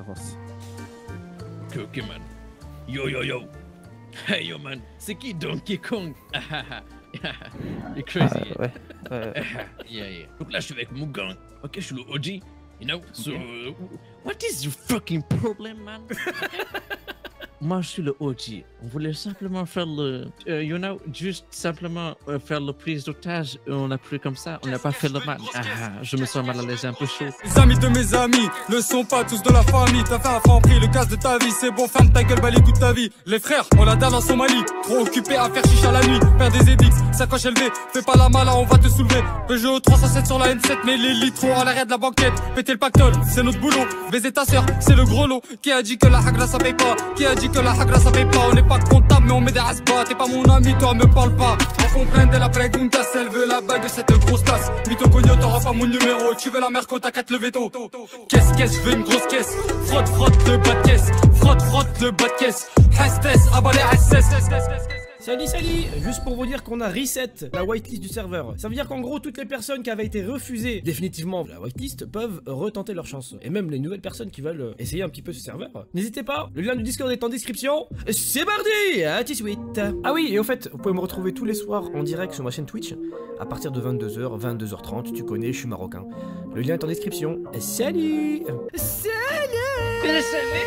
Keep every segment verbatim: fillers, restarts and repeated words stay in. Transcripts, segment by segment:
avance. Ok, ok, man. Yo, yo, yo. Hey, yo, man. C'est qui Donkey Kong? You're crazy. Ah, ouais. ouais. Yeah, yeah. Donc là, je suis avec mon gang. Ok, je suis le O G. You know? So, Okay. uh, what is your fucking problem, man? Moi, je suis le O G. On voulait simplement faire le... Uh, you know, juste simplement uh, faire le prise d'otage. On a pris comme ça. On n'a pas fait le mal. Ah, je me sens mal à l'aise, un peu chaud. Les amis de mes amis ne sont pas tous de la famille. T'as fait un franc prix, le casse de ta vie. C'est bon, ferme ta gueule, balaye toute ta vie. Les frères, on la dalle en Somalie. Trop occupé à faire chicha la nuit. Faire des édicts, sacoche élevée. Fais pas la mala, on va te soulever. Peugeot trois cent sept sur la N sept. Mais les litres à l'arrêt de la banquette. Péter le pactole, c'est notre boulot. Baiser ta sœur, c'est le gros lot. Qui a dit que la hagra ça paye pas? Qui a dit que la hagra ça paye pas? On n'est pas comptable, mais on met des asbats. T'es pas mon ami, toi, me parle pas. On comprend de la pregunta, elle veut la bague de cette grosse tasse. Mytho cogno, t'auras pas mon numéro. Tu veux la merco, t'as qu'à te lever tôt. Qu'est-ce qu'est-ce, je veux une grosse caisse. Frotte, frotte le bas de caisse. Frotte, frotte le bas de caisse. Hastess, abalé, hastess. Salut salut. Juste pour vous dire qu'on a reset la whitelist du serveur. Ça veut dire qu'en gros toutes les personnes qui avaient été refusées définitivement la whitelist peuvent retenter leur chance. Et même les nouvelles personnes qui veulent essayer un petit peu ce serveur. N'hésitez pas, le lien du Discord est en description. C'est parti. À tout de suite. Ah oui, et au fait, vous pouvez me retrouver tous les soirs en direct sur ma chaîne Twitch à partir de vingt-deux heures, vingt-deux heures trente, tu connais, je suis marocain. Le lien est en description. Salut. Salut. Salut.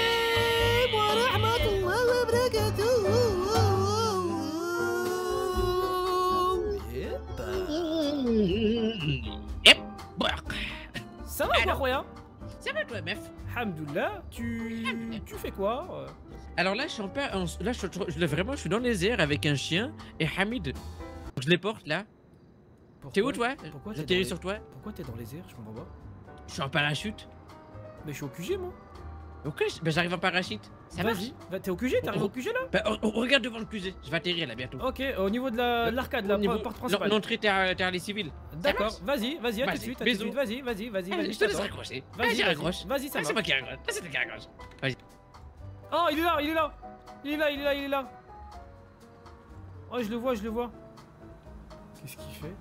Ça va quoi, Roya? Ça va toi, meuf? Hamdoullah, tu... tu fais quoi? Alors là, je suis en pas... en- Là, je, je, je- vraiment, je suis dans les airs avec un chien et Hamid. Je les porte là. T'es où toi? Pourquoi t'es J'atterris dans sur les- toi. Pourquoi t'es dans les airs? Je comprends pas. Je suis en parachute. Mais je suis au Q G moi. Ok, je- ben j'arrive en parachute. Ça marche? Vas-y, bah, t'es au Q G, t'arrives Oh, au Q G là? Ben, on, on regarde devant le Q G. Je vais atterrir là bientôt. Ok, au niveau de la- de l'arcade, la Au niveau- porte principale. L'entrée, t'es à, t'es à les civils. D'accord, vas-y, vas-y, à tout de Vas-y, suite, à tout de bisous. suite, vas-y, vas-y, vas-y, Allez, vas-y. je te laisse t'attends. raccrocher. Vas-y, Vas-y, vas-y, raccroche. vas-y, ça Ah, c'est marche. moi qui raccroche. Ah, c'est toi qui raccroche. Vas-y. Oh, il est là, il est là. Il est là, il est là, il est là. Oh, je le vois, je le vois. Qu'est-ce qu'il fait?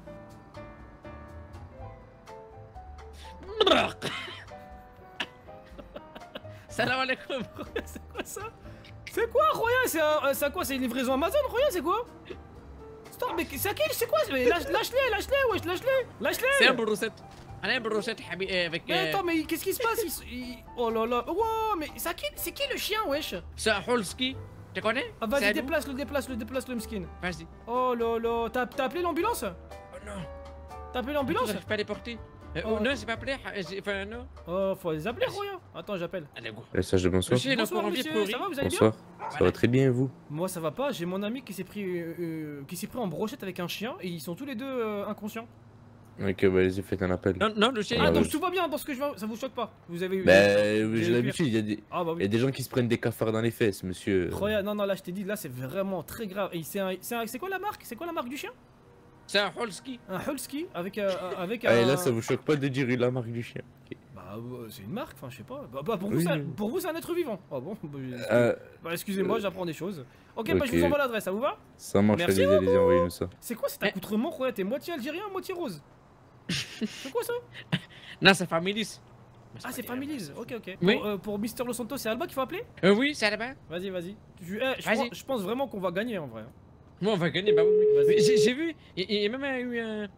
Salam alaikum. C'est quoi ça? C'est quoi, Roya? C'est un- c'est quoi? C'est une livraison Amazon, Roya? C'est quoi? Stop, mais c'est à qui? C'est quoi? Mais lâche- Lâche-les, lâche-les, wesh, lâche-les, lâche-les. C'est un brossette. On a un brossette habi- euh, avec. Mais euh, attends, mais qu'est-ce qui se passe? Il- il- Oh là là, wow, mais c'est qui, c'est qui le chien, wesh? C'est un Holski. Tu connais? Ah, C'est vas-y, à nous. déplace-le, déplace-le, déplace-le, mskin. Vas-y. Oh là là, t'as t'as appelé l'ambulance? Oh non. T'as appelé l'ambulance? J'arrive pas à les porter. Euh, Oh. oh, non, c'est pas appelé. ah, j'ai- Enfin, non. Oh, faut les appeler, Roya. Attends, j'appelle. Allez, go. Message de bonsoir. Monsieur, il a Bonsoir, encore envie de monsieur, courir. ça va, vous allez bien? Bonsoir. Ça va très bien et vous? Moi, ça va pas, j'ai mon ami qui s'est pris, euh, euh, qui s'est pris en brochette avec un chien et ils sont tous les deux euh, inconscients. Ok, bah allez-y, faites un appel. Non, non, le chien. Ah, Ah, donc ouais. tout va bien dans ce que je vois, ça vous choque pas? Vous avez eu. Bah, J'ai euh, j'ai eu l'habitude, il y, a des- Ah, bah il y a oui. des gens qui se prennent des cafards dans les fesses, monsieur. Roya, non, non, là, je t'ai dit, là, c'est vraiment très grave. Et c'est un- c'est un- c'est quoi la marque? C'est quoi la marque du chien? C'est un Holski. Un Husky avec, euh, avec un. Ah, et là, ça vous choque pas de dire la marque du chien? Ok. Bah, euh, c'est une marque, enfin, je sais pas. Bah, bah, pour, vous, Oui. ça- pour vous, c'est un être vivant. Ah bon? Bah, Euh, bah, excusez-moi, j'apprends des choses. Ok, bah, je ok. vous envoie l'adresse, ça vous va? ça marche, Merci allez-y, allez-y, envoyez-nous ça. C'est quoi cet Eh. accoutrement, Roya? T'es moitié algérien, moitié rose. C'est quoi ça? Non, c'est Familis. Ah, c'est Families, ok, ok. Oui. Pour, euh, pour Mister Los Santos, c'est Alba qu'il faut appeler? Euh, oui, c'est là-bas. Vas-y, vas-y. Tu- eh, je, Vas-y. pense- je pense vraiment qu'on va gagner en vrai. Moi, on va gagner, bah oui, oui. Vas-y. Mais J'ai j'ai vu, il il y a même eu un.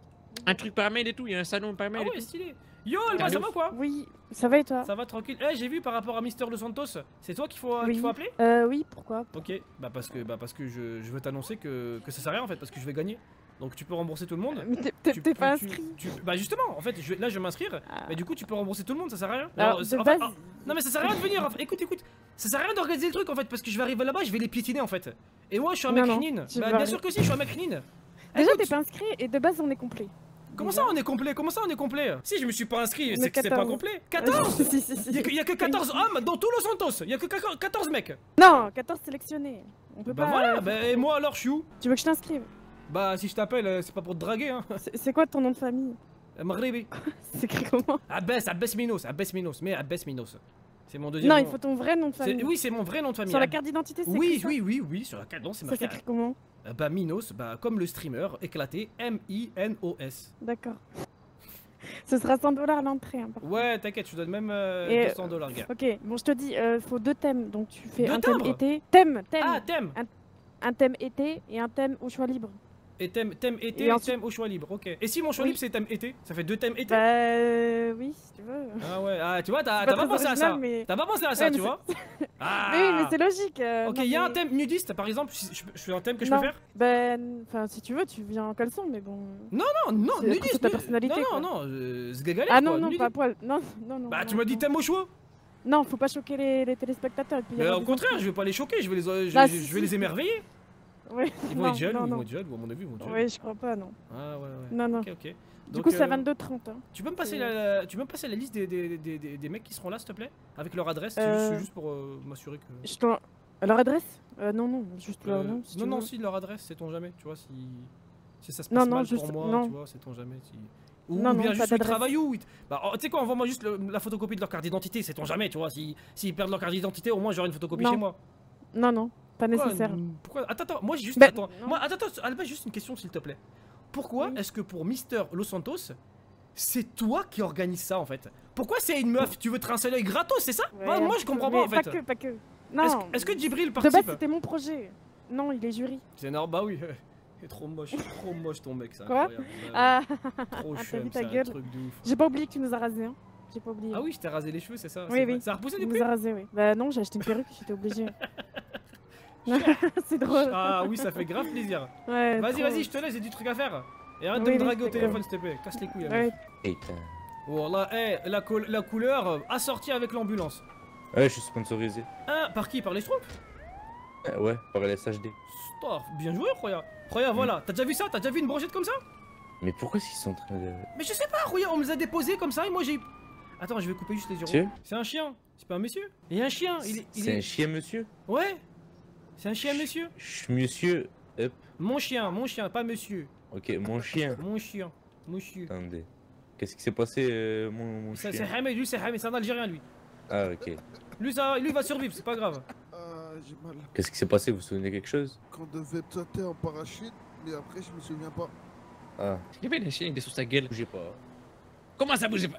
Un truc par mail et tout, il y a un salon par Ah mail et ouais, tout. stylé. Yo, Alba, Allô ça va quoi? Oui, ça va et toi? Ça va tranquille. Eh, j'ai vu par rapport à Mister Los Santos, c'est toi qu'il faut, Oui. qu'il faut appeler? Euh, oui, pourquoi? Ok, bah parce que, bah parce que je, je veux t'annoncer que, que ça sert à rien en fait, parce que je vais gagner. Donc tu peux rembourser tout le monde. Mais t'es- t'es Tu- t'es tu- pas tu- inscrit. tu- Bah justement, en fait, je, là je vais m'inscrire, Ah. mais du coup tu peux rembourser tout le monde, ça sert à rien. Alors, Non, de c'est- en base- fait, ah, non mais ça sert à rien de venir, en fait. écoute, écoute, ça sert à rien d'organiser le truc en fait, parce que je vais arriver là-bas, je vais les piétiner en fait. Et moi je suis un Non, mec non, rinine. tu Bah vas bien arri- sûr que si, je suis un mec rinine. Déjà, Écoute, t'es pas inscrit et de base, on est complet. Comment ça on est complet? Comment ça on est complet? Si je me suis pas inscrit, On c'est est que c'est pas quatorze. complet. quatorze. Si, si, si. Il y, a que- y a que quatorze hommes dans tout Los Santos. Il y a que quatorze mecs. Non, quatorze sélectionnés. On peut Bah pas. voilà, euh, bah et moi alors je suis où? Tu veux que je t'inscrive? Bah si je t'appelle, euh, c'est pas pour te draguer hein. C'est c'est quoi ton nom de famille? Euh, Maghribi. C'est écrit comment? Abbas, Abbas Minos, Abbas Minos, mais Abbas Minos. C'est mon deuxième Non, nom. il faut ton vrai nom de C'est- famille. Oui, c'est mon vrai nom de famille. Sur la Ab- carte d'identité, c'est Oui, écrit ça oui, oui, oui, sur la carte, non, c'est Ça marqué. s'écrit comment? Euh, Bah Minos, bah comme le streamer éclaté, M I N O S. D'accord. Ce sera cent dollars l'entrée. Hein, par contre. Ouais, t'inquiète, je te donne même euh, Et- deux cents dollars, gars. Ok, bon, je te dis, il faut deux thèmes. Donc tu fais Deux un thème timbres été. Thème, thème. Ah, thème Un thème été et un thème au choix libre. Et thème, thème été Et et, ensuite- thème au choix libre, ok. Et si mon choix Oui. libre c'est thème été, ça fait deux thèmes été. Bah euh, oui, si tu veux. Ah ouais, ah tu vois, t'as C'est t'as pas pas très pensé à original, ça. mais- T'as pas pensé à ça, Ouais, mais tu vois. Ah. Mais oui, mais c'est logique. euh, Ok, non, il y a un mais- thème nudiste par exemple, si je, je fais un thème que je Non. peux faire. Ben, enfin, si tu veux, tu viens en caleçon, mais bon. Non, non, non, C'est- nudiste. c'est ta nu- personnalité, Non, quoi. non, non, euh, c'est galère. Ah non, quoi, non, nudiste. pas à poil. Non, non, non. Bah non, tu m'as dit non. thème au choix. Non, faut pas choquer les, les téléspectateurs. et puis y Mais avoir au des contraire, enfants. je vais pas les choquer, je vais les, je, Bah, je- si, je vais si. les émerveiller. Ouais. Ils vont non, être jaloux, non, ils vont non. être jaloux, à mon avis, ils vont être jaloux. Ouais, je crois pas, non. Ah ouais, ouais. Non, non. Ok, ok. Du Donc, coup, c'est euh, vingt-deux trente. Hein. Tu peux me passer c'est- la, tu peux me passer la liste des, des, des, des, des mecs qui seront là, s'il te plaît, avec leur adresse, c'est Euh, juste, c'est juste pour euh, m'assurer que. Je t'en- Leur adresse euh, Non, non, juste leur Euh, nom. Si non, tu non, veux. si leur adresse, sait-on jamais, tu vois, si, si ça se Non, passe non, mal juste- pour moi, non. tu vois, sait-on jamais. Si... Ou, Non, ou non, bien pas juste où ils d'adresse. travaillent où ils- Bah, oh, tu sais quoi, envoie-moi juste le- la photocopie de leur carte d'identité, sait-on jamais, tu vois, si- s'ils perdent leur carte d'identité, au moins j'aurai une photocopie Non. chez moi. Non, non, pas Pourquoi, nécessaire. n- Pourquoi Attends, attends, moi j'ai juste. Ben, attends, non. moi, attends, attends, Alba, juste une question, s'il te plaît. Pourquoi Oui. est-ce que pour Mister Los Santos, c'est toi qui organise ça en fait? Pourquoi c'est une meuf? Tu veux te rincer l'œil gratos, c'est ça? Ouais, Moi, un moi, petit je peu, comprends mais pas en fait. Pas que, pas que. Est-ce Non. que- est-ce que Djibril De base, participe? c'était mon projet. Non, il est jury. C'est normal, bah oui. Il est trop moche, trop moche ton mec, c'est Quoi incroyable. Bah, Ah, trop ah, t'as chum, vu c'est ta un gueule. truc de ouf. j'ai pas oublié que tu nous as rasé. Hein. J'ai pas oublié. Ah oui, je t'ai rasé les cheveux, c'est ça? Oui, c'est oui. vrai. Ça a repoussé Tu depuis? nous as rasé, oui. Bah non, j'ai acheté une perruque, j'étais obligée. C'est drôle. Ah oui, ça fait grave plaisir. Ouais, Vas-y, trop. vas-y, je te laisse, j'ai du truc à faire. Et arrête de Oui, me oui, draguer au d'accord. téléphone, s'il te plaît. Casse les couilles. la Ouais. meuf. Putain. Voilà, eh, la, col- la couleur euh, assortie avec l'ambulance. Ouais, je suis sponsorisé. Ah, par qui? Par les Schtroumpfs? Euh, ouais, par L S H D. Stop, bien joué, Roya. Roya, voilà, t'as déjà vu ça? T'as déjà vu une brochette comme ça? Mais pourquoi ils sont en train de. Mais je sais pas, Roya, on me les a déposés comme ça et moi j'ai. Attends, je vais couper juste les Monsieur zéros. C'est un chien, c'est pas un monsieur. Il y a un chien, il est. il C'est est- un chien, monsieur? Ouais, c'est un chien, monsieur. Ch- Monsieur. Hop. Mon chien, mon chien, pas monsieur. Ok, mon chien. Mon chien, monsieur. Attendez. Qu'est-ce qui s'est passé, euh, mon, mon Ça, chien? c'est Hamed, lui, c'est Hamed, c'est un Algérien, lui. Ah, ok. Lui, ça, lui va survivre, c'est pas grave. Ah, j'ai mal. Qu'est-ce qui s'est passé? Vous vous souvenez de quelque chose? Qu'on devait sauter en parachute, mais après, je me souviens pas. Ah, Il y avait le chien, il est sur sa gueule. bougez pas. Comment ça bougeait pas?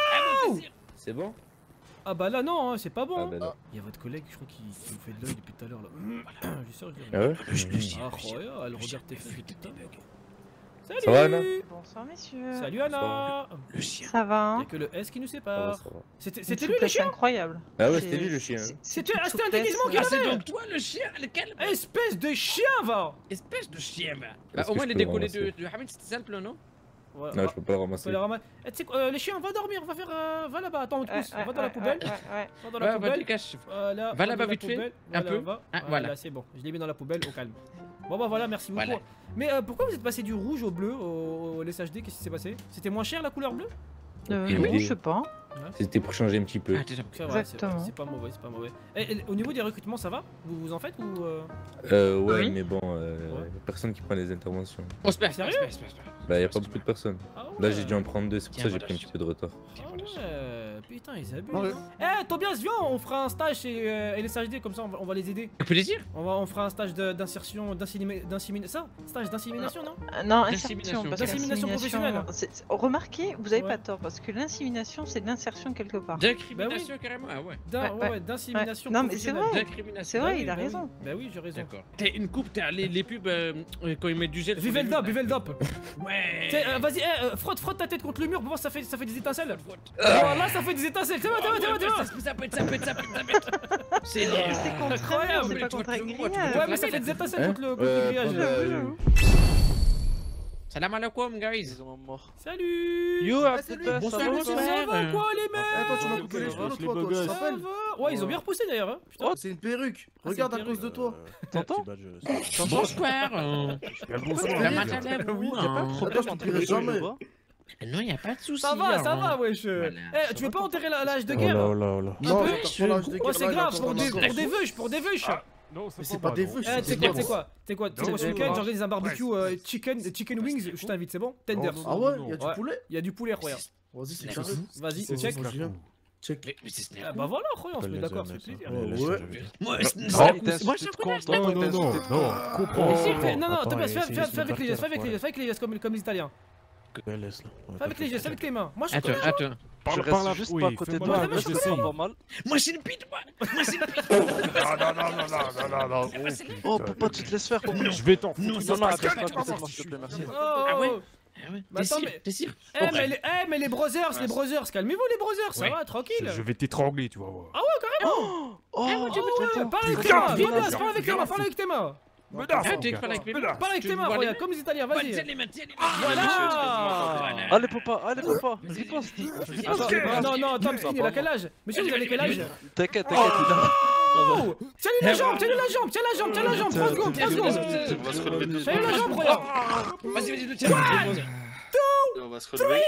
C'est bon? Ah bah là, non, hein, c'est pas bon. Ah, hein. ben non. Il y a votre collègue, je crois, qui, qui vous fait de l'œil depuis tout à l'heure là. Je suis sûr, je Ah ouais? Ah, Roya, elle regarde tes filles tout le temps. Salut! Ça va, Anna? Bonsoir messieurs. Salut Anna! Le chien. Ça va Y'a hein? que le S qui nous Ça va, sépare. ça va. C'était Une c'était lui le souplesse chien? incroyable. Ah ouais, C'est- c'était lui le chien. c'est- C'était une ah, c'était un souplesse, déguisement euh, qu'il Ah, c'est avait! donc toi le chien, lequel? Espèce de chien, va! Espèce de chien, bah. Est-ce Au que moins, je les peux le décollés de, ramasser de Hamid, c'était simple, non? Ouais, Non, ah, je peux pas le on peut ramasser. les ramasser. Eh, tu sais quoi, euh, les chiens, on va dormir, on va faire. euh, va là-bas, attends, on te Ouais, pousse. ouais, Va dans la ouais, poubelle. ouais, ouais, ouais. Va dans la Ouais, va poubelle. dégage. Voilà, Va là-bas dans la vite fait, poubelle. un Voilà, peu. va. Ah, Voilà, voilà. c'est bon. Je l'ai mis dans la poubelle au calme. Bon bah voilà, merci beaucoup. Voilà. Mais euh, pourquoi vous êtes passé du rouge au bleu au, au L S H D? Qu'est-ce qui s'est passé? C'était moins cher la couleur bleue? Euh, Aucune non, idée. je sais pas. C'était pour changer un petit peu. Ah, déjà. C'est vrai, c'est Exactement. c'est pas mauvais, c'est pas mauvais. Et, et au niveau des recrutements, ça va? Vous vous en faites ou euh... Euh, ouais, Oui. mais bon, euh, Ouais. y a personne qui prend les interventions. On se perd, Sérieux? on se perd, on se perd, on se perd. Bah, y a pas beaucoup de personnes. Ah ouais. Là, j'ai dû en prendre deux, c'est pour Tiens, ça que j'ai voilà. pris un petit peu de retard. Ah ouais, putain, ils abusent. Ouais. hein. Eh, Tobias, viens, on fera un stage chez euh, L S H D, comme ça on va, on va les aider. Un plaisir? On, va, on fera un stage de- d'insertion, d'insémination. Ça Stage d'insémination, non? Euh, Non, D'insémination. insertion. parce que D'insémination l'insémination, professionnelle. c'est- c'est- Remarquez, vous avez Ouais. pas tort, parce que l'insémination, c'est de l'insertion quelque part. D'incrimination, carrément. Ah ouais. D'in- Ouais, ouais, ouais. ouais, d'insémination Ouais. Non, mais c'est professionnelle. vrai. D'incrimination. C'est vrai, Bah oui, il a bah raison. oui. Bah oui, j'ai raison. D'accord. T'as une coupe, t'as les, les pubs euh, euh, quand ils mettent du gel. sur Vive les le dop, murs, vive le là. dop. Ouais. Tiens, euh, vas-y, eh, euh, frotte, frotte ta tête contre le mur pour voir si ça fait, ça fait des étincelles. Faute. Voilà, ça fait des étincelles. Tiens, tiens, tiens, tiens. Ça ça pète, ça pète, ça pète, ça pète. C'est C'est contre Incroyable, c'est mais pas tu vois, contre un tu le vois, tu grillage. le Ouais, mais ça fait des étincelles Hein contre le, contre Ouais, le grillage. pas mal. J'avoue, Salam alaikum, guys. Ils ont mort. Salut. Yo, Ah, Abdel, salut. ça Bonsoir, va, bonsoir. ça Ça va Euh, quoi les mecs? Attends, tu m'as Ouais, coupé ouais, les cheveux ouais, l'autre les fois, beaux toi, tu te gosses. Ça rappelles va. Ouais, ils ont bien repoussé d'ailleurs. Hein. Putain. Oh, c'est une perruque. Ah, Regarde c'est à une cause de toi. T'entends Bonsoir. euh, Comment rire. allez-vous, Oui, hein y'a pas de problème Attends, je entre te les dirai deux, jamais. je vois. Non, y a pas de souci. Ça va, ça hein. va, wesh. Voilà. Eh, tu veux pas enterrer la- l'âge de Oh guerre? là, oh là, oh là. Non, peu, t'as je- pas l'âge de Oh, guerre, c'est là, il est grave, encore pour dans des, la pour des veuches, pour des veuches. Non, Mais c'est pas des veuches, Eh, tu sais c'est quoi, des tu sais quoi, tu sais quoi, tu sais quoi, ce c'est week-end bon. j'organise un barbecue euh, chicken, chicken wings, je t'invite, c'est bon? Tenders. Ah ouais, il y a du Ouais. poulet? Il y a du poulet, regarde. Vas-y, c'est La carré. Vas-y, C'est check. bon, je viens. Check. Mais, mais c'est Snake. Ah bah voilà, regarde, on se met d'accord, ça fait plaisir. Ouais, ouais. Moi, Non, Snake, t'as moi, insulté je de connais con, Snake. toi. Non, non, non, non, comprends. Mais si, fais- non, non, Attends, Thomas, fais essaye fais- de fais avec les faire gestes, fais avec les gestes, fais avec les gestes, comme comme les Italiens. Ouais, laisse là. Fais avec les gestes, avec les mains. Moi je Attends, connais. attends. Je reste juste pas à côté de moi, toi, fais-moi là, chocolat. j'essaye. Pas mal. Moi, c'est une bite, moi. Moi, c'est une bite. Non, non, non, non, non, non, non, non. Oh, papa, tu te laisses faire, papa. Je vais t'en foutre. Non, non, attends, attends, attends, s'il te plaît, merci. Oh. Ah ouais. Ah ouais. Bah, T'es attends, sûr, mais- t'es sûr? Eh mais, les... eh, mais les brothers, les brothers, calmez-vous les brothers, ça Ouais. va, tranquille. Je vais t'étrangler, tu vas voir. Ah ouais, carrément. Oh, Oh, ouais, parle avec tes mains, viens là, parle avec tes mains, parle avec tes mains. Me Ah, lance, t'es que pas avec mes mains. Parle avec Tu tes mains, vois les regarde, comme les Italiens, mains? vas-y. Tiens les mains, tiens les mains. Voilà. allez, papa, allez, papa, riposte. Attends, non, non, Tom, il a quel âge? Monsieur, vous avez quel âge? T'inquiète, t'inquiète, il a. Oh, tiens-lui la jambe, tiens-lui la jambe, tiens la jambe, tiens la jambe, trois secondes, trois secondes. On va se relever deux Tiens-lui la jambe, regarde. Vas-y, vas-y, tiens. On va se relever.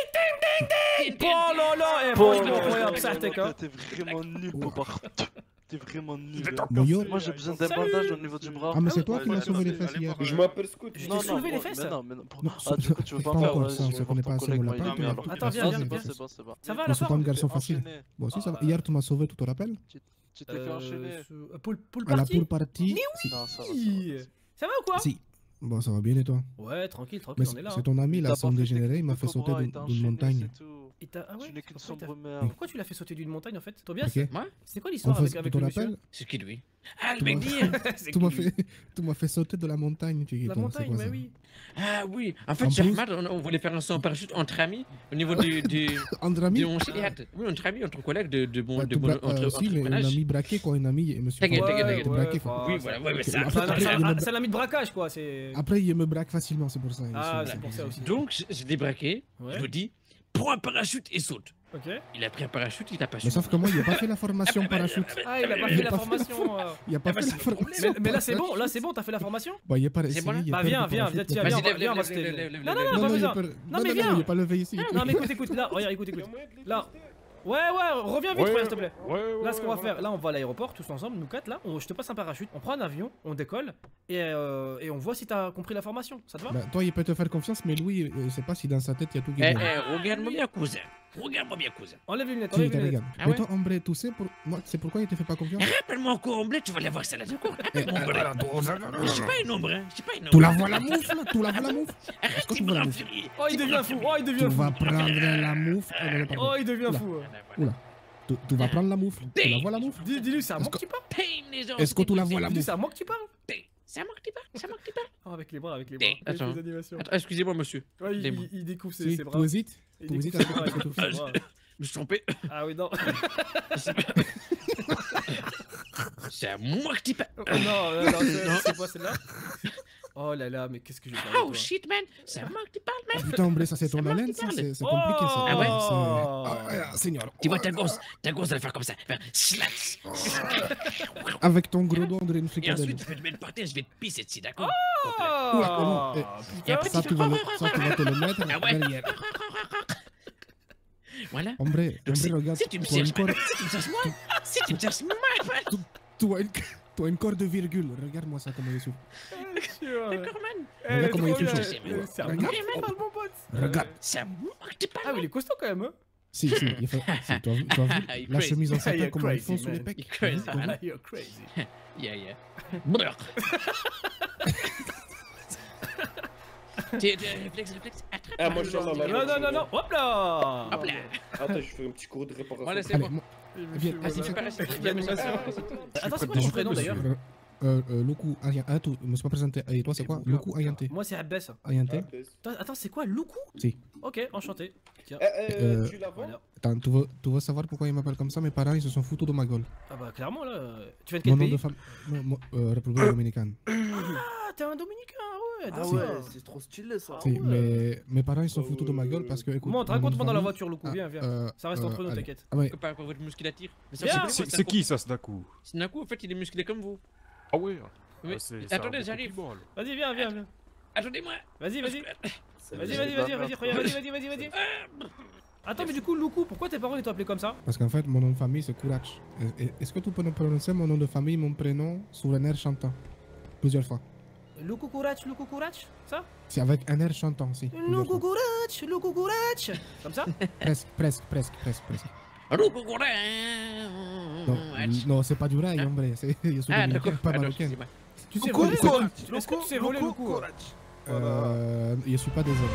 Oh là là, eh, franchement, incroyable, ça, t'es quoi? T'es vraiment nul, papa. T'es vraiment nul. Bonjour. Moi j'ai besoin d'un bandage au niveau du bras. Ah, mais c'est toi qui m'as sauvé les fesses hier. Je m'appelle Scout. Je Non, t'ai non, soulevé les moi- fesses. mais non, mais non. pour- Non, Ah, du coup, tu veux pas pas faire. encore vas-y, ça, on je se vais connaît voir pas ton assez, on collègue, l'a moi, pas, il tu est vois. alors. Attends, viens, Ah, viens. c'est bon, c'est bon, c'est bon. Ça va On la se prend forme? une garçon T'es facile. enchaîné. Bon, si, ça va. Ah. Hier, tu m'as sauvé, tu te rappelles? Tu t'es fait enchaîner. Euh, Pool pool À la party? pool party. Si. Non, ça va, ça va. Oui. Ça va ou quoi? Si. Bon, ça va bien et toi? Ouais, tranquille, Mais tranquille, on est là. c'est hein. ton ami, Il là, t'a son pas fait dégénéré, il m'a technique fait au bras, sauter il t'a d'une d'une enchaîné, montagne. c'est tout. Et t'as- ah ouais, Tu n'es qu'une pourquoi t'as- sombre merde. Pourquoi tu l'as fait sauter d'une montagne en fait? Tobias? Ok. Moi? C'est quoi En l'histoire fait, avec, tu avec te le monsieur? rappelles? C'est qui lui? Ah, le Tu mec m'as- d'hier. C'est Tu m'as qui, lui? fait, tu m'as fait sauter de la montagne, tu dis. La toi, montagne, c'est quoi mais ça? oui. Ah oui, en fait, En chez plus- Ahmad, on, on voulait faire un saut en parachute entre amis au niveau du. du Entre amis? de mon chiliat. Oui, entre amis, entre collègues de, de bon. Bah, de tu bon bra- entre, euh, entre si, mais un connards. ami braqué, quoi, un ami, monsieur. T'inquiète, Ford, t'inquiète, il t'inquiète. était braqué, quoi. enfin, Oui, ça- voilà, ouais, mais c'est- ça. enfin, Après, c'est après, un- il me- C'est un ami de braquage quoi, c'est. Après, il me braque facilement, c'est pour ça. Ah, c'est- c'est pour ça aussi. Donc, je, je l'ai braqué. Ouais. Je lui dis, prends un parachute et saute. Ok. Il a pris un parachute, il a pas su. Mais sauf que moi, il n'a pas fait la formation parachute. Ah, il a pas Il fait a la pas fait la formation. euh. Il n'a pas Ah bah, fait c'est la le problème. formation. Mais, mais là c'est bon, là c'est bon, t'as fait la formation? Bah, il n'y a pas C'est essayé, bon, là il y a Bah peur viens, de viens, parachute, viens, quoi. tiens, Vas-y, viens, lève, viens, on va lève, se lève, lever. lève, lève, Non, non, lève, non, Non, pas non, il y a besoin. pas- Non, non, mais non, viens. il n'y a pas levé ici. Non, mais écoute, écoute, là, regarde, écoute, écoute. Là. Ouais, ouais, reviens vite, Ouais, frère, s'il te plaît. Ouais, ouais, Là, ce qu'on va ouais, faire, là, on va à l'aéroport tous ensemble, nous quatre, là. On- je te passe un parachute, on prend un avion, on décolle et, euh, et on voit si t'as compris la formation. Ça te va? Bah, toi, il peut te faire confiance, mais lui, euh, je sais pas si dans sa tête, il y a tout qui Eh, est eh, regarde-moi bien, cousin. Regarde-moi bien, cousin. Enlève les lunettes, Si, enlève je te les lunettes. regarde. Ah Mais ouais toi, Ombre, tu sais, pour... moi, c'est pourquoi il te fait pas confiance? Rappelle-moi encore Ombre, tu vas l'avoir ça là d'accord. Rappelle-moi Ombre. Je suis pas une ombre, hein. Je suis pas une ombre. Tu la vois la mouffe, là? Tu la vois la mouffe? Arrête, que tu tu me vois la rends mouffe? furieux. Oh, il devient fou, oh, il Tu devient fou. vas prendre la mouffe. Ah, non, pardon. Oh, il devient Oula. fou. Oula. Tu, tu vas prendre la mouffe. Tu la vois la mouffe? Dis- Dis-lui, c'est à Est-ce moi que- que tu parles. Pame les gens. Est-ce que tu la vois la Dis, mouffe? c'est à moi que tu parles. C'est à moi que tu parles. C'est à moi que tu parles. Oh, avec les bras, avec les bras. Des- Avec attends. les animations. Attends, excusez-moi, monsieur. Ouais, il, Les bras. il, il découvre ses, Si, ses bras. tu hésites? Il Tu découvre hésites ses à bras, il faire découvre ses bras. Je me suis trompé. Ah oui, non. C'est à moi que tu parles. Oh, non, non, non, c'est- c'est quoi celle-là? Oh là là, mais qu'est-ce que j'ai parlé Oh shit, man. C'est à moi que tu parles, man. Ah, putain, Ombre, ça c'est ton C'est moi haleine, qui ça? parle. C'est c'est compliqué, ça. Ah ouais C'est- Oh. Ah, ah, Seigneur. Tu vois ta gosse, ta gosse, elle va faire comme ça. Faire slaps. Avec ton gros doigt, on dirait une Et fricadelle. ensuite, tu peux te mettre par terre, je vais te pisser dessus, d'accord? Oh Oula, oh non, eh, Et après, Ça, tu tu fais. vas le, ça, tu vas te le mettre Ah ouais. derrière. Voilà. Ombre, Donc, si, Ombre, regarde. si tu me tu as une cherches, corde- si tu me cherches moi, si tu me cherches moi, man. tu as une- tu as une corde de virgule. Regarde-moi ça, comment il souffle. D'accord, man. Eh, Regarde comment il trop touche. bien. Eh, C'est un Regarde. bon parle, mon pote. Regarde. C'est à moi que tu parles. Ah, mais il est costaud quand même, hein. Si, si, il faut... si, tu as vu, tu as vu Ah, il la crazy. chemise en Ah, satin, il est comment elle crazy, fond sous man. les Il pecs. crazy, T'as vu man. You're crazy. Yeah, yeah. Brrr. Tiens, tiens, réflexe, réflexe. Attrape. Ah, moi, je sors ma Non, non, non, non. Hop là. Hop là. Attends, je fais un petit cours de réparation. Voilà, c'est Allez, bon. moi... Viens, Ah, c'est super, c'est super. L'animation. Attends, c'est quoi ton prénom d'ailleurs? Euh, euh, euh, Loukou, Ayante, ah, tu me suis pas présenté. Et toi, c'est quoi? Loukou, Ayante. Moi, c'est Abbas. Ayante. Attends, attends, c'est quoi, Loukou? Si. Ok, enchanté. Tiens. Euh, Tu la vends? Voilà. Attends, tu veux, tu veux savoir pourquoi ils m'appellent comme ça? Mes parents, ils se sont foutus de ma gueule. Ah bah clairement là, euh, tu viens de Mon quel nom pays? de femme... Moi, moi, euh, République Dominicaine. Ah, t'es un Dominicain, ouais, Ah d'accord. ouais, c'est trop stylé ça. Si, mais mes parents, ils se sont foutus de ma gueule parce que, écoute... Monte, mon nom de raconte-moi dans la famille- voiture, Loukou, viens, viens. Euh, Ça reste euh, entre nous, allez. t'inquiète. Ah ouais, Que par votre musculature. Mais ça, Viens. c'est C'est c'est qui ça, Snaku? Snaku, en fait, il est musclé comme vous. Ah ouais. Oui. Ah, c'est- c'est Attendez, un beau j'arrive. compliment, là. Vas-y, viens, viens, viens. Attendez-moi. Vas-y, vas-y. C'est Vas-y, le vas-y, jeu vas-y, de la vas-y, merde, regarde, vas-y, vas-y, vas-y, vas-y. Attends, mais du coup, Loukou, pourquoi tes parents ils t'ont appelé comme ça? parce qu'en fait, mon nom de famille, c'est Courage. Est-ce que tu peux nous prononcer mon nom de famille, mon prénom, sur un air chantant? Plusieurs fois. Loukou Courage, Loukou Courage, ça? C'est avec un air chantant, si. plusieurs Loukou fois. Courage, Loukou Courage. Comme ça? Presque, presque, presque, presque, presque. Non, Ah, non c'est pas du rail, hombre. C'est- Je suis Ah, dominicain, d'accord. pas Ah, non, marocain. excusez-moi. Tu sais Coucou, voler? coucou. Est-ce que tu sais voler, Loukou? Euh, je suis pas désolé.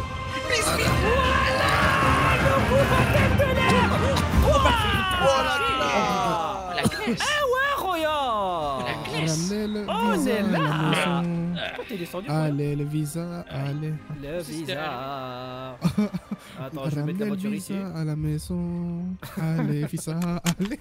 Oh, la classe. Ah ouais, Roya. La classe. Ramenez le Oh, on visa est à là. la maison. Pourquoi t'es descendu, Roya? Allez, le visa, allez. Le visa. Attends, je vais mettre la Ramenez le voiture ici. visa à la maison. Allez, visa, allez.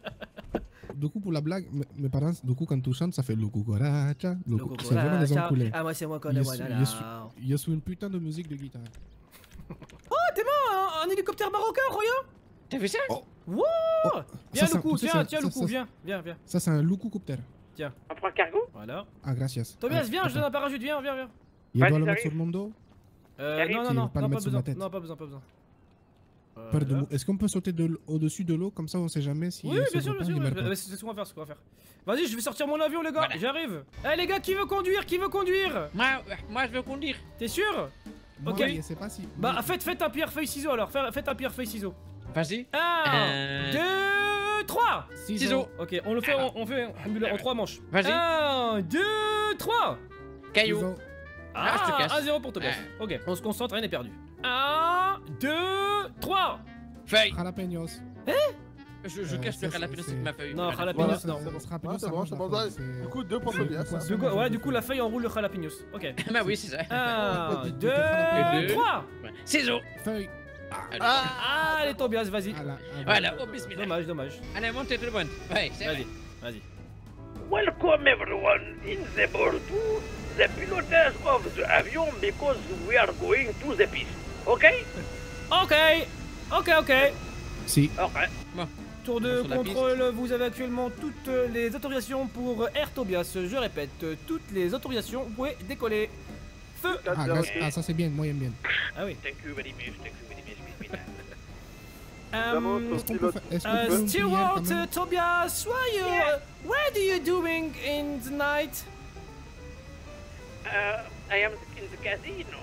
Du coup, pour la blague, mes, mes parents, du coup, quand tu chantes, ça fait le cucaracha. Le cu- C'est vraiment des enculés. Ah, moi, c'est moi qu'on Je est. suis, je, suis, je suis une putain de musique de guitare. Oh, t'es mort, un, un hélicoptère marocain, Roya. T'as vu ça? Oh. Wow. Oh. Viens, Ça, ça, Loukou, tu sais, tiens, ça- tiens, ça- Loukou, ça- viens, viens, viens. Ça, c'est un loukou-copter. Tiens. On prend le cargo? Voilà. Ah, gracias. Tobias, Ah, viens, je attends. donne un parachute, viens, viens, viens. Je Vas-y, dois le mettre j'arrive. sur mon dos. Euh, J'arrive. non, non, Tu non, veux pas le non, pas mettre sur besoin. ma tête. Non, pas besoin, pas besoin. Peur de Voilà. l'eau. Est-ce qu'on peut sauter de l- au-dessus de l'eau? Comme ça, on sait jamais si. Oui, euh, bien ce sûr, repas, bien sûr. il meurt ouais, pas. ouais, C'est ce qu'on va faire, ce qu'on va faire. Vas-y, je vais sortir mon avion, les gars. Voilà. J'arrive. Eh, les gars, qui veut conduire? Qui veut conduire? Moi, moi, je veux conduire. T'es sûr? Moi, Ok. je sais pas si. Bah, Oui. faites, faites un pierre, feuille, ciseaux alors. Faites faites un pierre, feuille, ciseaux. Vas-y. Un, Euh. deux, trois. Ciseaux. Ok, on le fait, on, on fait en trois manches. Vas-y. Un, deux, trois. Caillou. Ciseaux. Ah, je te casse. un zéro pour Tobias. Ok, on se concentre, rien n'est perdu. un, deux, trois. Feuille. Jalapenos. Je, je Euh, cache le ça, jalapeno c'est- de ma feuille. Non, Voilà. jalapenos, Voilà, non. c'est bon. Ça sera plus Ouais, c'est ça bon, marche, c'est bon. la ça- feuille, Du coup, deux pour Tobias. hein. Du coup, ouais, du coup, la feuille enroule le jalapenos. Ok. Bah oui, c'est ça. un, Et deux, deux. trois. Ouais. Ciseaux. Feuille. Ah, allez, Tobias, vas-y. Ah là, ah, Voilà, oh bismillah. Dommage, dommage. Allez, montez tout le monde. Ouais, c'est Vas-y, vrai. vas-y. Welcome everyone in the board to the pilotage of the avion because we are going to the piste. Okay? Ok, ok, ok. Si. Okay. Tour de Sur la contrôle, vous avez actuellement toutes les autorisations pour Air Tobias. Je répète, toutes les autorisations, vous pouvez décoller. Feu. Ah, grâce- ah, ça c'est bien, moi j'aime bien. Ah oui. Thank you very much, thank you very much, bismillah. Um, Est-ce qu'on peut fa- est-ce qu'on uh, peut une still prière, quand want, même uh, Tobias, why you, uh, what are you doing in the night? Uh, I am in the casino.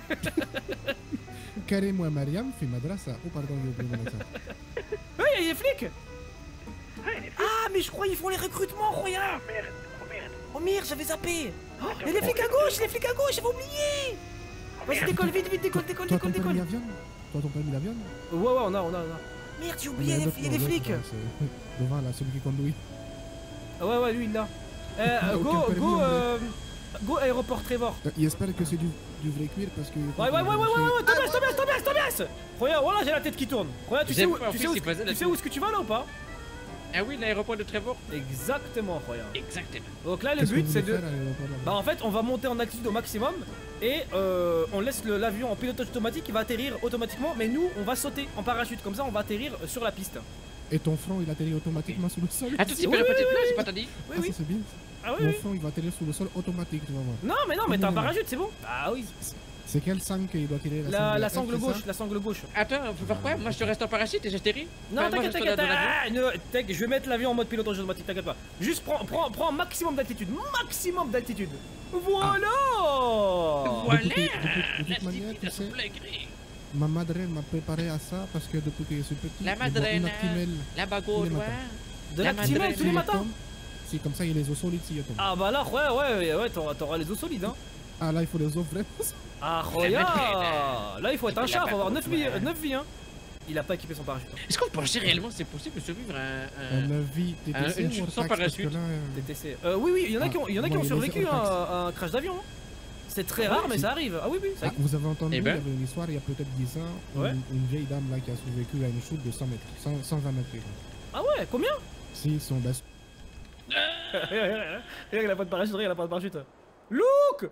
Karim ou Mariam fait madrasa. Oh, pardon, j'ai oublié mon accent. Oui, il y a des flics. Ah, il est fou. Ah, mais je crois qu'ils font les recrutements, regarde. Merde, oh merde. Oh merde, j'avais zappé. Oh, il y a les flics à gauche, les flics à gauche, j'avais oublié. Vas-y, décolle, vite, vite, décolle, décolle, Toi, décolle, ton permis décolle. d'avion Toi, ton permis d'avion Ouais, ouais, on a, on a, on a. Merde, j'ai oublié, il y a des- il y a des flics. Devant là, celui qui conduit. Ah ouais, ouais, lui, il l'a. Eh, Il a euh, go, aucun permis, go, en vrai. euh, go aéroport Trevor. Euh, J'espère que c'est du, du vrai cuir parce que. Ouais, ouais, ouais, ouais, ouais, ouais, Tobias, Tobias, Tobias, Tobias. Regarde, voilà, j'ai la tête qui tourne. Regarde, tu J'ai sais où, pas tu compris sais où, ce qu'il faisait tu sais là-dessus. où est-ce que tu vas là ou pas? Ah oui, l'aéroport de Trevor. Exactement, regarde. Exactement. Donc là, le Qu'est-ce que but, vous c'est voulez de... faire à l'aéroport, là-bas Bah en fait, on va monter en altitude au maximum et euh, on laisse le- l'avion en pilotage automatique, il va atterrir automatiquement, mais nous, on va sauter en parachute, comme ça, on va atterrir sur la piste. Et ton front il atterrit automatiquement sur le sol. Attends, tu Oui, peux oui, Ah, répéter oui, plus, oui. j'ai pas entendu. Oui, ça oui. c'est bien. Ah oui, Mon oui. front il va atterrir sur le sol automatique, tu vas voir. Non, mais non, mais t'as un Non, non, non. parachute, c'est bon. Ah oui. C'est quel sang qu'il doit tirer La, la sangle sangle F, c'est gauche, ça la sangle gauche. Attends, faut faire quoi? Moi, je te reste en parachute et j'atterris. Non, Enfin, moi, t'inquiète, je t'inquiète, saute dans l'avion. ah, ne- t'inquiète, je vais mettre l'avion en mode pilotage automatique, t'inquiète pas. Juste prends, prends, prends un maximum d'altitude, maximum d'altitude. Voilà. Voilà. De toute- de toute- de toute manière, tu sais, ma madrène m'a préparé à ça parce que depuis que je suis petit, La je bois madrène, une actimel La tous bagot, les ouais. matins. De La l'actimel madrène, tous les Si je matins. tombe, si comme ça il y a les os solides si je tombe. Ah bah là, ouais, ouais, ouais, t'auras t'auras les os solides, hein. Ah là il faut les os vraiment. Ah, La regarde. madrène. Là, il faut être un Il chat, a faut pas avoir neuf compris, vies, ouais. neuf vies, hein. Il a pas équipé son parachute. hein. Est-ce qu'on pensait réellement c'est possible de survivre à un. Un avis T T un- C une ou chute un sans tax, parce parachute. que là, euh, T T C. Euh, oui, oui, il y en a Ah, qui ont, il y en a qui moi, ont il y a survécu des hein, taxes. à un crash d'avion. hein. C'est très Ah rare, ouais, mais si. ça arrive. Ah oui, oui, ça Ah, vous avez entendu, Eh il y ben. avait une histoire il y a peut-être dix ans, Ouais. une, une vieille dame là qui a survécu à une chute de cent mètres, cent, cent vingt mètres. Ah ouais, combien? Si, son best. Regarde, il a pas de parachute, regarde, il a pas de parachute. Look.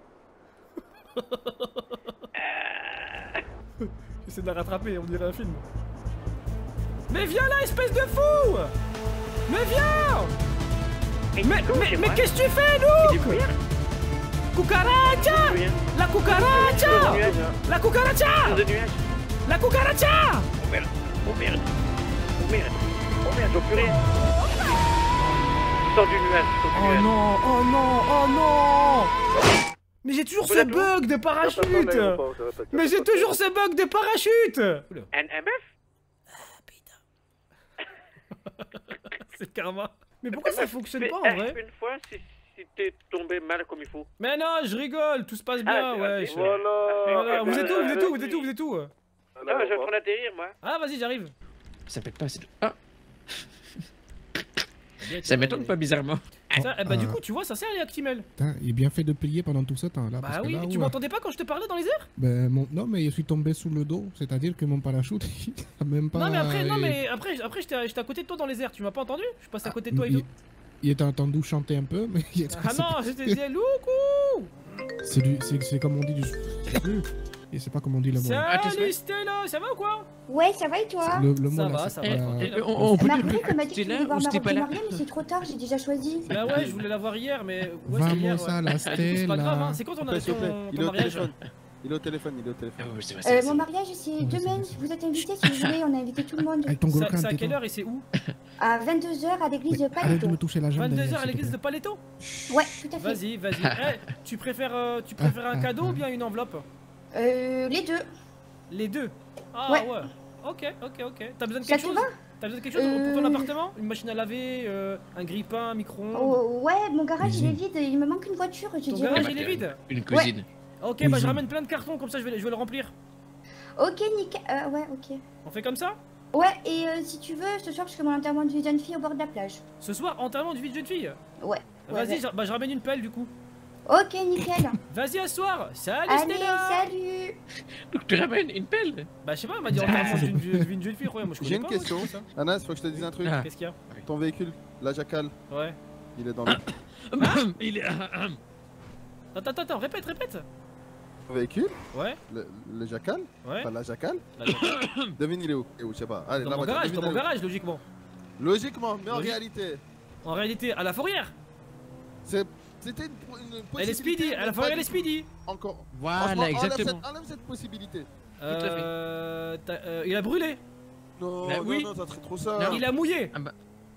J'essaie de la rattraper, on dirait un film. Mais viens là, espèce de fou! Mais viens! Mais, mais, mais qu'est-ce que tu fais, Luke? Cucaracha! La cucaracha! La cucaracha! De nuages. La cucaracha! Oh merde, oh merde, oh merde, oh merde, j'en peux rien. Sors du nuage, sors du Oh nuage. non, oh non, oh non! Mais j'ai toujours ce bug de parachute! Mais j'ai toujours ce bug de parachute! Un M F? C'est le karma. Mais pourquoi ça fonctionne Fais pas en F vrai? une fois, si, si t'es tombé mal comme il faut. Mais non, je rigole, tout se passe bien, Ah, ouais. vas-y, je- voilà. Voilà, vous êtes où, vous êtes où, vous êtes où, vous êtes où Non, mais je suis en train d'atterrir, moi. Ah, vas-y, j'arrive. Ça pète pas, c'est tout. Ah. Ça m'étonne pas bizarrement. Ça, eh bah, du Ah. coup, tu vois, ça sert les Actimel. Putain, il est bien fait de plier pendant tout ce temps là. Bah parce que oui, là, tu ouais. m'entendais pas quand je te parlais dans les airs? Ben, mon... Non, mais je suis tombé sous le dos, c'est-à-dire que mon parachute, il a même pas. Non, mais après, non, il- mais après, après j'étais j'étais à côté de toi dans les airs, tu m'as pas entendu? Je passe à côté de toi et il... tout. il était entendu chanter un peu, mais il était. Ah non, je te disais, Loukou! C'est du. C'est c'est comme on dit du. Je sais plus. Et c'est pas comme on dit le mot. Salut Stella, ça va ou quoi? Ouais, ça va et toi? Le, le mot Ça là, va, c'est ça pas- va. euh, On, on peut dire Marguerite, elle m'a dit que tu Stella voulais voir ou ma c'était robe pas de là? mariée, mais c'est trop tard, j'ai déjà choisi. Bah ouais, je voulais la voir hier, mais. Ouais, c'était hier, Vamos à ouais. la C'est pas grave, hein. Stella. C'est quand on S'il a te plaît, s'il te plaît, ton il ton est au mariage? téléphone. Il est au téléphone, il est au téléphone. Ah ouais, c'est vrai, Euh, c'est- mon c'est- mariage, c'est demain. Vous êtes invités si vous voulez, on a invité tout le monde. Avec ton Ça- Golkan, C'est à quelle tais-toi. heure et c'est où? À vingt-deux heures à l'église de Arrête de Paleto. me toucher la jambe. vingt-deux derrière, heures à s'il te l'église de plaît. Paleto? Ouais, tout à fait. Vas-y, vas-y. Eh, tu préfères, euh, tu préfères un cadeau ou bien une enveloppe? Euh, les deux. Les deux. Ah Ouais. ouais. Ok, ok, ok. T'as besoin de Ça quelque te chose? va? T'as besoin de quelque chose pour ton Euh. appartement? Une machine à laver, euh, un grille-pain, un micro-ondes? Oh, ouais, mon garage il est vide, il me manque une voiture, je Ton dirais. garage il est vide? Une cuisine. Ok, Cuisine. bah je ramène plein de cartons, comme ça je vais, je vais le remplir. Ok, nickel. Euh, ouais, ok. On fait comme ça? Ouais, et euh, si tu veux, ce soir, je fais mon enterrement de vie jeune fille au bord de la plage. Ce soir, enterrement de vie de jeune fille? Ouais. Vas-y, ouais. je- bah je ramène une pelle du coup. Ok, nickel. Vas-y, à ce soir! Salut Allez, Stella! salut. Donc tu ramènes une pelle? Bah je sais pas, elle m'a dit enterrement d'une d'une- d'une jeune fille, regarde, moi je J'ai connais une pas. question. moi, je sais pas Anas, faut que je te dise un truc. Ah. ça. Qu'est-ce qu'il y a? Ton véhicule, la Jackal, Ouais. il est dans le. Il est. Attends, attends, attends, répète, répète! Ton véhicule, Ouais, le, le Jackal, ouais. pas la Jackal, Là, dans devine il est où? Et où, je sais pas. Allez, dans la mon voiture, garage, devine dans mon elle est où. garage, logiquement. Logiquement, mais en Logique. réalité, En réalité, à la fourrière! c'est- c'était une, une possibilité. Elle est speedy, à la mais fourrière, pas elle est du- speedy! Encore. Voilà, Franchement, enlève exactement. cette- Enlève cette possibilité. à fait. Euh. t'as- euh, Il a brûlé! Non, Bah non, oui. non, ça serait trop ça. Il a mouillé! Ah bah.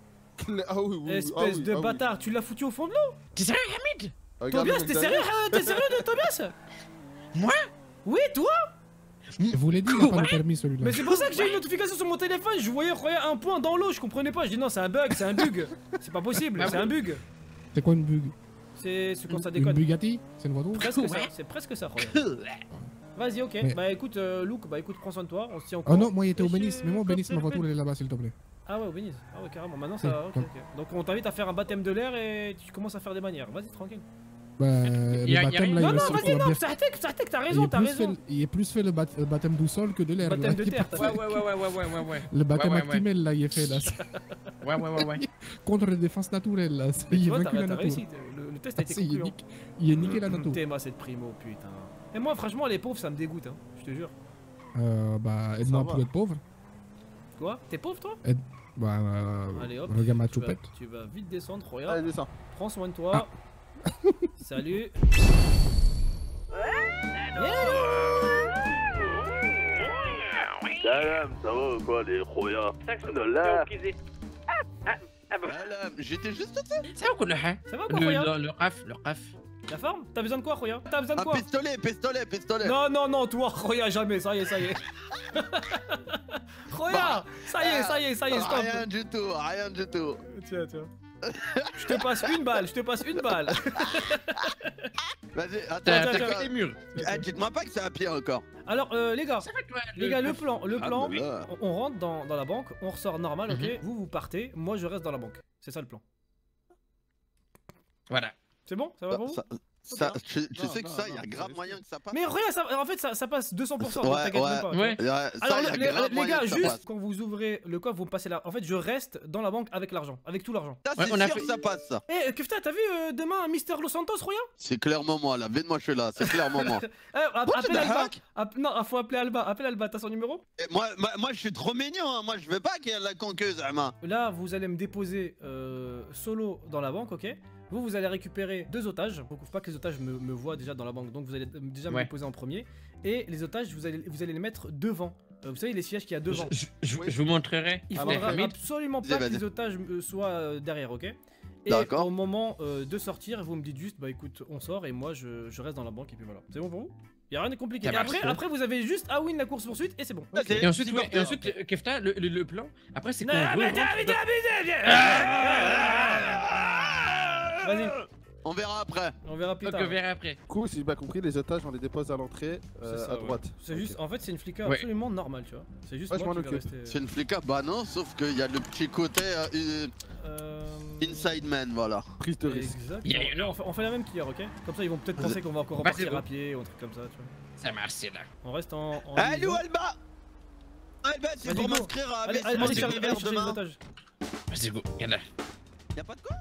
Ah oui, oui, oui. Espèce ah oui, de ah oui. bâtard, tu l'as foutu au fond de l'eau? T'es sérieux, Hamid? Regarde Tobias, le t'es mec sérieux? derrière. euh, T'es sérieux de Tobias? Moi? Oui, toi? Je vous l'ai dit, il a pas Quoi? le permis celui-là. Mais c'est pour ça que j'ai eu une notification sur mon téléphone, je voyais croyais, un point dans l'eau, je comprenais pas, je dis non c'est un bug, c'est un bug. C'est pas possible, Ah c'est oui. un bug. C'est quoi une bug? C'est c'est quand ça Une déconne. Bugatti? C'est une voiture? Presque ça, c'est presque ça, regarde. Vas-y, ok. Mais- Bah écoute, euh, Luke, bah écoute, prends soin de toi, on se tient au Oh courant. non, moi il était au Monsieur Bénis. Mais moi au Bénis, ma voiture Copperfield. elle est là-bas s'il te plaît. Ah ouais, au Bénis. Ah ouais, carrément, maintenant ça Oui, va, ok, comme- ok. Donc on t'invite à faire un baptême de l'air et tu commences à faire des manières. Vas-y, tranquille. Bah, Y a- le y a baptême rien- là, Non, il non, est vas-y, non, Sartek, Sartek, t'as Il raison, est t'as plus raison. fait- il est plus fait le bat- le baptême du sol que de l'air. Baptême là. de Il est terre, pas t'as Ouais, fait- ouais, ouais, ouais, ouais, ouais, ouais, ouais. Le baptême Ouais, ouais, ouais. Actimel là, il est fait là. Ouais, ouais, ouais, ouais. Contre les défenses naturelles là. Ça, Tu Il est vois, vaincu t'as la t'as nature. réussi, le, le test a été C'est- il, est concluant. niqué, il est niqué la nature. T'es cette primo, putain. Et moi, franchement, les pauvres, ça me dégoûte, hein, je te jure. Euh, bah, aide-moi Ça va. pour être pauvre. Quoi? T'es pauvre, toi? Bah, euh, Allez hop, regarde ma tu vas, choupette. tu vas vite descendre, Allez, regarde. descends. Prends soin de toi. Salut. Salam, ça va ou quoi, les Roya? De là. Ah, ah, ah bah. Salam, j'étais juste au-dessus. Ça va quoi le ha? Ça va quoi, Le Roya? le- le raf, le raf. La forme? T'as besoin de quoi, Roya? T'as besoin de Un quoi? pistolet, pistolet, pistolet. Non, non, non, toi, Roya, jamais, ça y est, ça y est. Roya, ça y est, ça y est, ça y est, stop. Rien du tout, rien du tout. Tiens, tiens. Je te passe une balle, je te passe une balle. Vas-y, attends, T'as tiens, t'as tiens. fait des murs. Eh, dites-moi pas que c'est à pied encore. Alors, euh, les gars, Ça va toi? les gars, le plan, le Ah, plan, bah là. on, on rentre dans, dans la banque, on ressort normal, ok? Mhm. Vous, vous partez, moi je reste dans la banque. C'est ça le plan. Voilà. C'est bon? Ça va pour vous? Ça, ça, Ok. tu, tu Non, sais que non, ça, il y a non, grave c'est- moyen que ça passe. Mais Roya, ça, en fait, ça, ça passe deux cents pour cent, donc Ouais, t'inquiète ouais. même pas. Ouais. Ouais, ça, Alors, il y a les, grave les moyen gars, que ça juste passe. quand vous ouvrez le coffre, vous me passez là. En fait, je reste dans la banque avec l'argent, avec tout l'argent. Ça, Ouais, c'est on a sûr fait- que ça passe, ça. Eh, Kefta, t'as vu euh, demain Mister Los Santos, Roya? C'est clairement moi, là. Vite-moi, je suis là. C'est clairement moi. Eh, app- What appelle the Alba. heck? App- non, faut appeler Alba. Appelle Alba, t'as son numéro? Et moi, moi, moi, je suis trop mignon. Hein. Moi, je veux pas qu'il y ait la conqueuse, Ama. Là, vous allez me déposer euh, solo dans la banque, ok? Vous, vous allez récupérer deux otages. Faut pas que les otages me, me voient déjà dans la banque, donc vous allez euh, déjà me Ouais. déposer en premier. Et les otages, vous allez, vous allez les mettre devant. Euh, vous savez, les sièges qu'il y a devant. Je, je- je- je vous montrerai. Il Ah, faudra Hamid. absolument Vas-y, pas que vas-y. les otages euh, soient euh, derrière, ok? Et D'accord. au moment euh, de sortir, vous me dites juste, bah écoute, on sort et moi je, je reste dans la banque et puis voilà. C'est bon pour vous? Y'a rien de compliqué. Ça Et marche, après, ouais. après, vous avez juste à win la course poursuite et c'est bon. Ok. Et ensuite, Super. ouais, et ensuite, euh, Kefta, le, le, le plan, après c'est qu'on Non, mais re-rentre t'as- mais dans- t'as- mais t'as- Vas-y. On ouais. On verra plus Ok, tard. on verra après. Du coup, si j'ai bien compris, les otages, on les dépose à l'entrée, euh, C'est ça, à ouais. droite. C'est Ok. juste, en fait, c'est une flica Ouais. absolument normale, tu vois. C'est juste Ouais, je moi m'en qui vais occupe. rester. C'est une flica? Bah non, sauf qu'il y a le petit côté euh, Euh... inside man, voilà. Prise de risque. Exactement. Yeah, you know. Là, on, fait, on fait la même qu'hier, ok? Comme ça, ils vont peut-être penser qu'on va encore Bah, repartir c'est bon. à pied ou un truc comme ça, tu vois. Ça marche, c'est là. On reste en. en Allô liaison. Alba Alba, c'est Vas-y, pour go. m'inscrire à Allez, mes allez, allez, c'est chercher hiver allez chercher les demain. otages. Vas-y, go, regarde là. Y'a pas de quoi?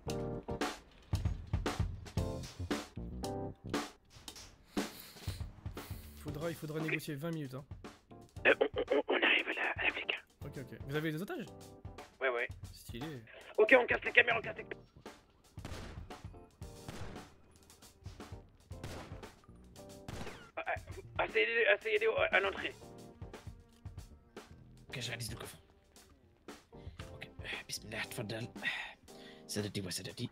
Il faudra, il faudra négocier vingt minutes, hein. Euh, on, on- on arrive à la, à la flic. Ok, ok. Vous avez des otages? Ouais, ouais. Stylé. Ok, on casse les caméras, on casse les caméras. Ah, ah, vous- Asseyez-les asseyez-les au- à l'entrée. Ok, je réalise le coffre. Ok, euh, bismillah, tfadal. Sadati wa sadati.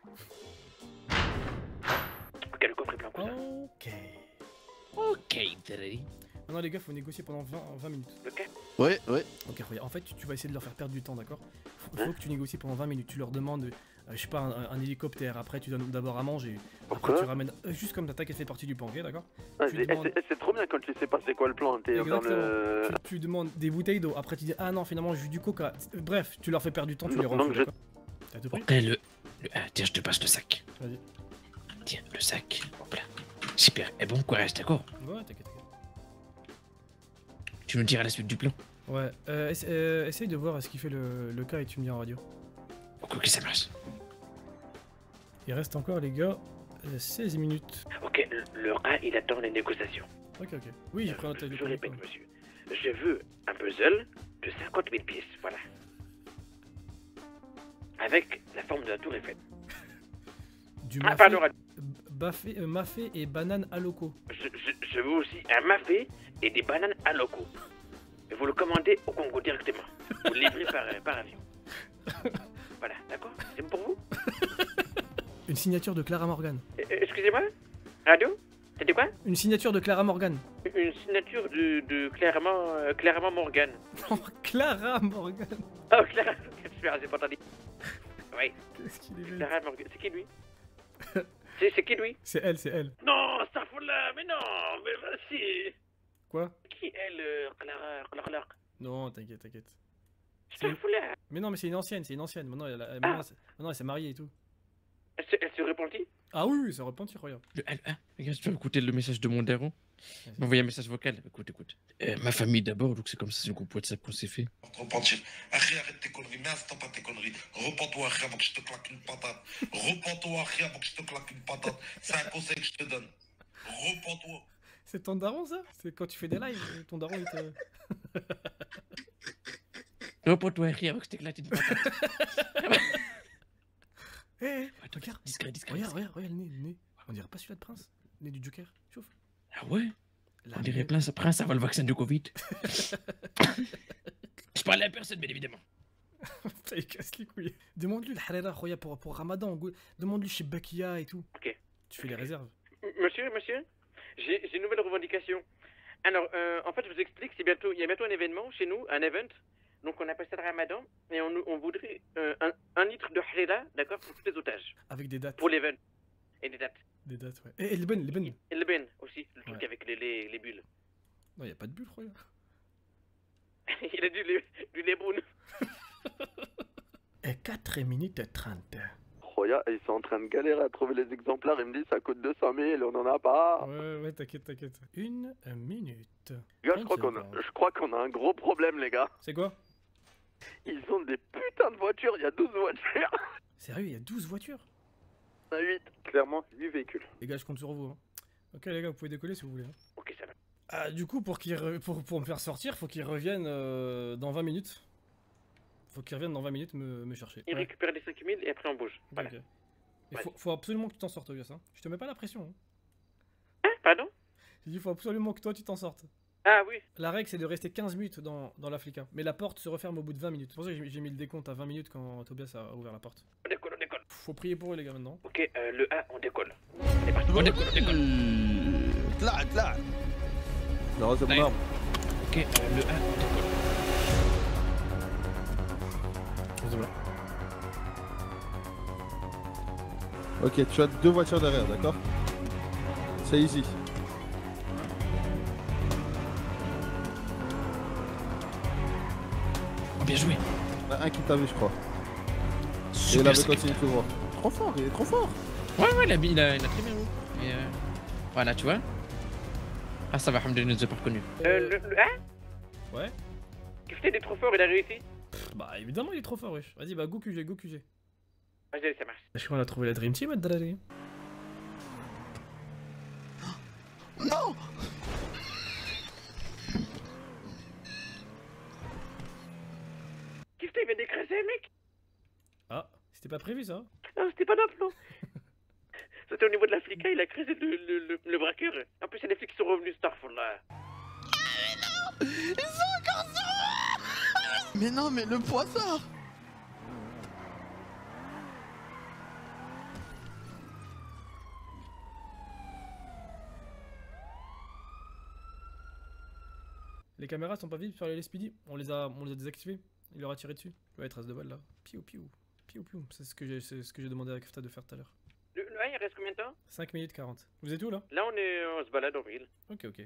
Ok, le coffre est plein, cousin. Ok. Ok, Dre. Maintenant, les gars, faut négocier pendant vingt, vingt minutes. Ok. Ouais, ouais. Ok, regarde. En fait, tu, tu vas essayer de leur faire perdre du temps, d'accord? Il faut que tu négocies pendant vingt minutes. Tu leur demandes, euh, je sais pas, un, un hélicoptère. Après, tu donnes d'abord à manger. Après, Pourquoi tu ramènes. euh, juste comme t'attaques, elle fait partie du plan, ok, d'accord? Ah, Tu c'est demandes- c'est- c'est trop bien quand tu sais pas c'est quoi le plan. T'es dans Exactement. le. Tu, tu demandes des bouteilles d'eau. Après, tu dis, ah non, finalement, j'ai eu du coca. Euh, Bref, tu leur fais perdre du temps, tu Non, les rends non, fous, je- d'accord? T'as tout pris? Ok, le. le ah, tiens, je te passe le sac. Vas-y. Tiens, le sac. Hop là. Super. Et bon courage, d'accord? Ouais, t'inquiète, t'inquiète. Tu nous diras la suite du plan. Ouais, euh, essa- euh, essaye de voir ce qu'il fait le, le cas et tu me dis en radio. Ok, ok, ça marche. Il reste encore, les gars, euh, seize minutes. Ok, le, le rat il attend les négociations. Ok, ok. Oui, j'ai pris un otage de Je premier répète, coup. monsieur. Je veux un puzzle de cinquante mille pièces, voilà. Avec la forme de la tour Eiffel. Du Ah, mafé, pardon, rat- bafé, euh, mafé et banane à loco. je, je, je veux aussi un mafé et des bananes à loco. Et vous le commandez au Congo directement. Vous le livrez par, par avion. Voilà, d'accord? C'est bon pour vous? Une signature de Clara Morgan. Euh, Excusez-moi? Radio? T'as dit quoi? Une signature de Clara Morgan. Une signature de, de clairement, euh, clairement Morgan. Clara Morgan. Oh, Clara, super, j'ai pas entendu. Oui, Qu'est-ce qu'il est bête. Clara Morgan. C'est qui lui? C'est c'est qui lui? C'est elle, c'est elle. Non, Starfall, mais non, mais si. Quoi? Qui elle, euh, Clara, Clara, Clara? Non, t'inquiète, t'inquiète. Starfall, Mais non, mais c'est une ancienne, c'est une ancienne. Maintenant, elle, a- maintenant, elle s'est- maintenant, elle s'est mariée et tout. elle se, elle se repentit? Ah oui, oui, ça repentir, regarde. Le, ah, ah, regarde, tu peux écouter le message de mon daron? Il m'a envoyé un message vocal. Écoute, écoute. Euh, ma famille d'abord, donc c'est comme ça, c'est un groupe WhatsApp qu'on s'est fait. Repentir. Arrête, arrête tes conneries, mais instant pas tes conneries. Repens-toi, Arrête, avant que je te claque une patate. Repens-toi, Arrête, avant que je te claque une patate. C'est un conseil que je te donne. Repens-toi. C'est ton daron, ça? C'est quand tu fais des lives, ton daron, il te... Repends-toi, rien, avant que je t'éclate une patate. Hé, hé, Attends, regarde, discret, discret. regarde, regarde, regarde le nez, le nez. On dirait pas celui-là de Prince? Le nez du Joker, chauffe. Ah ouais? La On dirait merde. plein, ça prend ça va le vaccin du Covid. Je parlais à personne, bien évidemment. Putain, il casse les couilles. Demande-lui le harira, Roya, pour, pour Ramadan. go- Demande-lui chez Bakia et tout. Ok. Tu fais les réserves. M- Monsieur, monsieur, j'ai j'ai une nouvelle revendication. Alors, euh, en fait, je vous explique, c'est bientôt, il y a bientôt un événement chez nous, un event. Donc, on appelle ça le Ramadan, et on, on voudrait euh, un, un litre de harira, d'accord, pour tous les otages, Avec des dates. pour l'event. Et des dates. Des dates, ouais. Et, et le ben, le ben. Et le ben aussi, le truc Ouais. avec les, les, les bulles. Non, y a pas de bulle, Roya. Il a du lait, du lait brune. Et quatre minutes trente. Roya, ils sont en train de galérer à trouver les exemplaires. Il me dit ça coûte deux cent mille, on en a pas. Ouais, ouais, t'inquiète, t'inquiète. Une minute. Les gars, je crois qu'on a, je crois qu'on a un gros problème, les gars. C'est quoi? Ils ont des putains de voitures, il y a douze voitures. Sérieux, il y a douze voitures? Il y en a huit. Clairement, huit véhicules. Les gars, je compte sur vous. Hein. Ok, les gars, vous pouvez décoller si vous voulez. Hein. Ok, ça va. Ah, du coup, pour, qu'il re- pour, pour me faire sortir, faut qu'il revienne euh, dans vingt minutes. Faut qu'il revienne dans vingt minutes me, me chercher. Il Ouais. récupère les cinq mille et après on bouge. Ok, Voilà. ok. Il faut, faut absolument que tu t'en sortes, Elias. Hein. Je te mets pas la pression. Hein. Hein, pardon? J'ai dit, il faut absolument que toi tu t'en sortes. Ah oui. La règle, c'est de rester quinze minutes dans, dans la flica. Mais la porte se referme au bout de vingt minutes. C'est pour ça que j'ai j'ai mis le décompte à vingt minutes quand Tobias a ouvert la porte. On décolle, on décolle. Faut prier pour eux, les gars, maintenant. Ok, euh, le A, on décolle. On est parti. On décolle, on décolle. Là, là. Non, c'est mon arme. Ok, euh, le A, on décolle. Ok, tu as deux voitures derrière, d'accord? C'est easy. Oh, bien joué. Il y en a un qui t'a vu, je crois. Super, Et il avait c'est continué tout droit. Trop fort, il est trop fort. Ouais, ouais, il a, il a, il a très bien vu. Et euh... Voilà, tu vois. Ah, ça va, Hamdou, il nous a pas reconnus. Euh, le, le, hein? Ouais. Kifté, il est trop fort, il a réussi. Bah évidemment il est trop fort wesh. Vas-y bah go Q G, go Q G. Vas-y, ça marche. Je crois qu'on a trouvé la Dream Team Adrari. Non. Kifté, il vient d'écraser, mec. Ah, c'était pas prévu ça. Non, c'était pas notre plan. C'était au niveau de la flica, il a crasé le, le, le, le braqueur. En plus, il y a des flics qui sont revenus, Starfall. Ils sont encore sur... Mais non, mais le poisson. Les caméras sont pas vides sur les Speedy. On les a, on les a désactivées. Il leur a tiré dessus. Ouais, trace de balle là. Piou piou. Piou piou. C'est ce que j'ai, c'est ce que j'ai demandé à Kefta de faire tout à l'heure. Le, le, il reste combien de temps? cinq minutes quarante. Vous êtes où là? Là, on est, on se balade en ville. Ok, ok.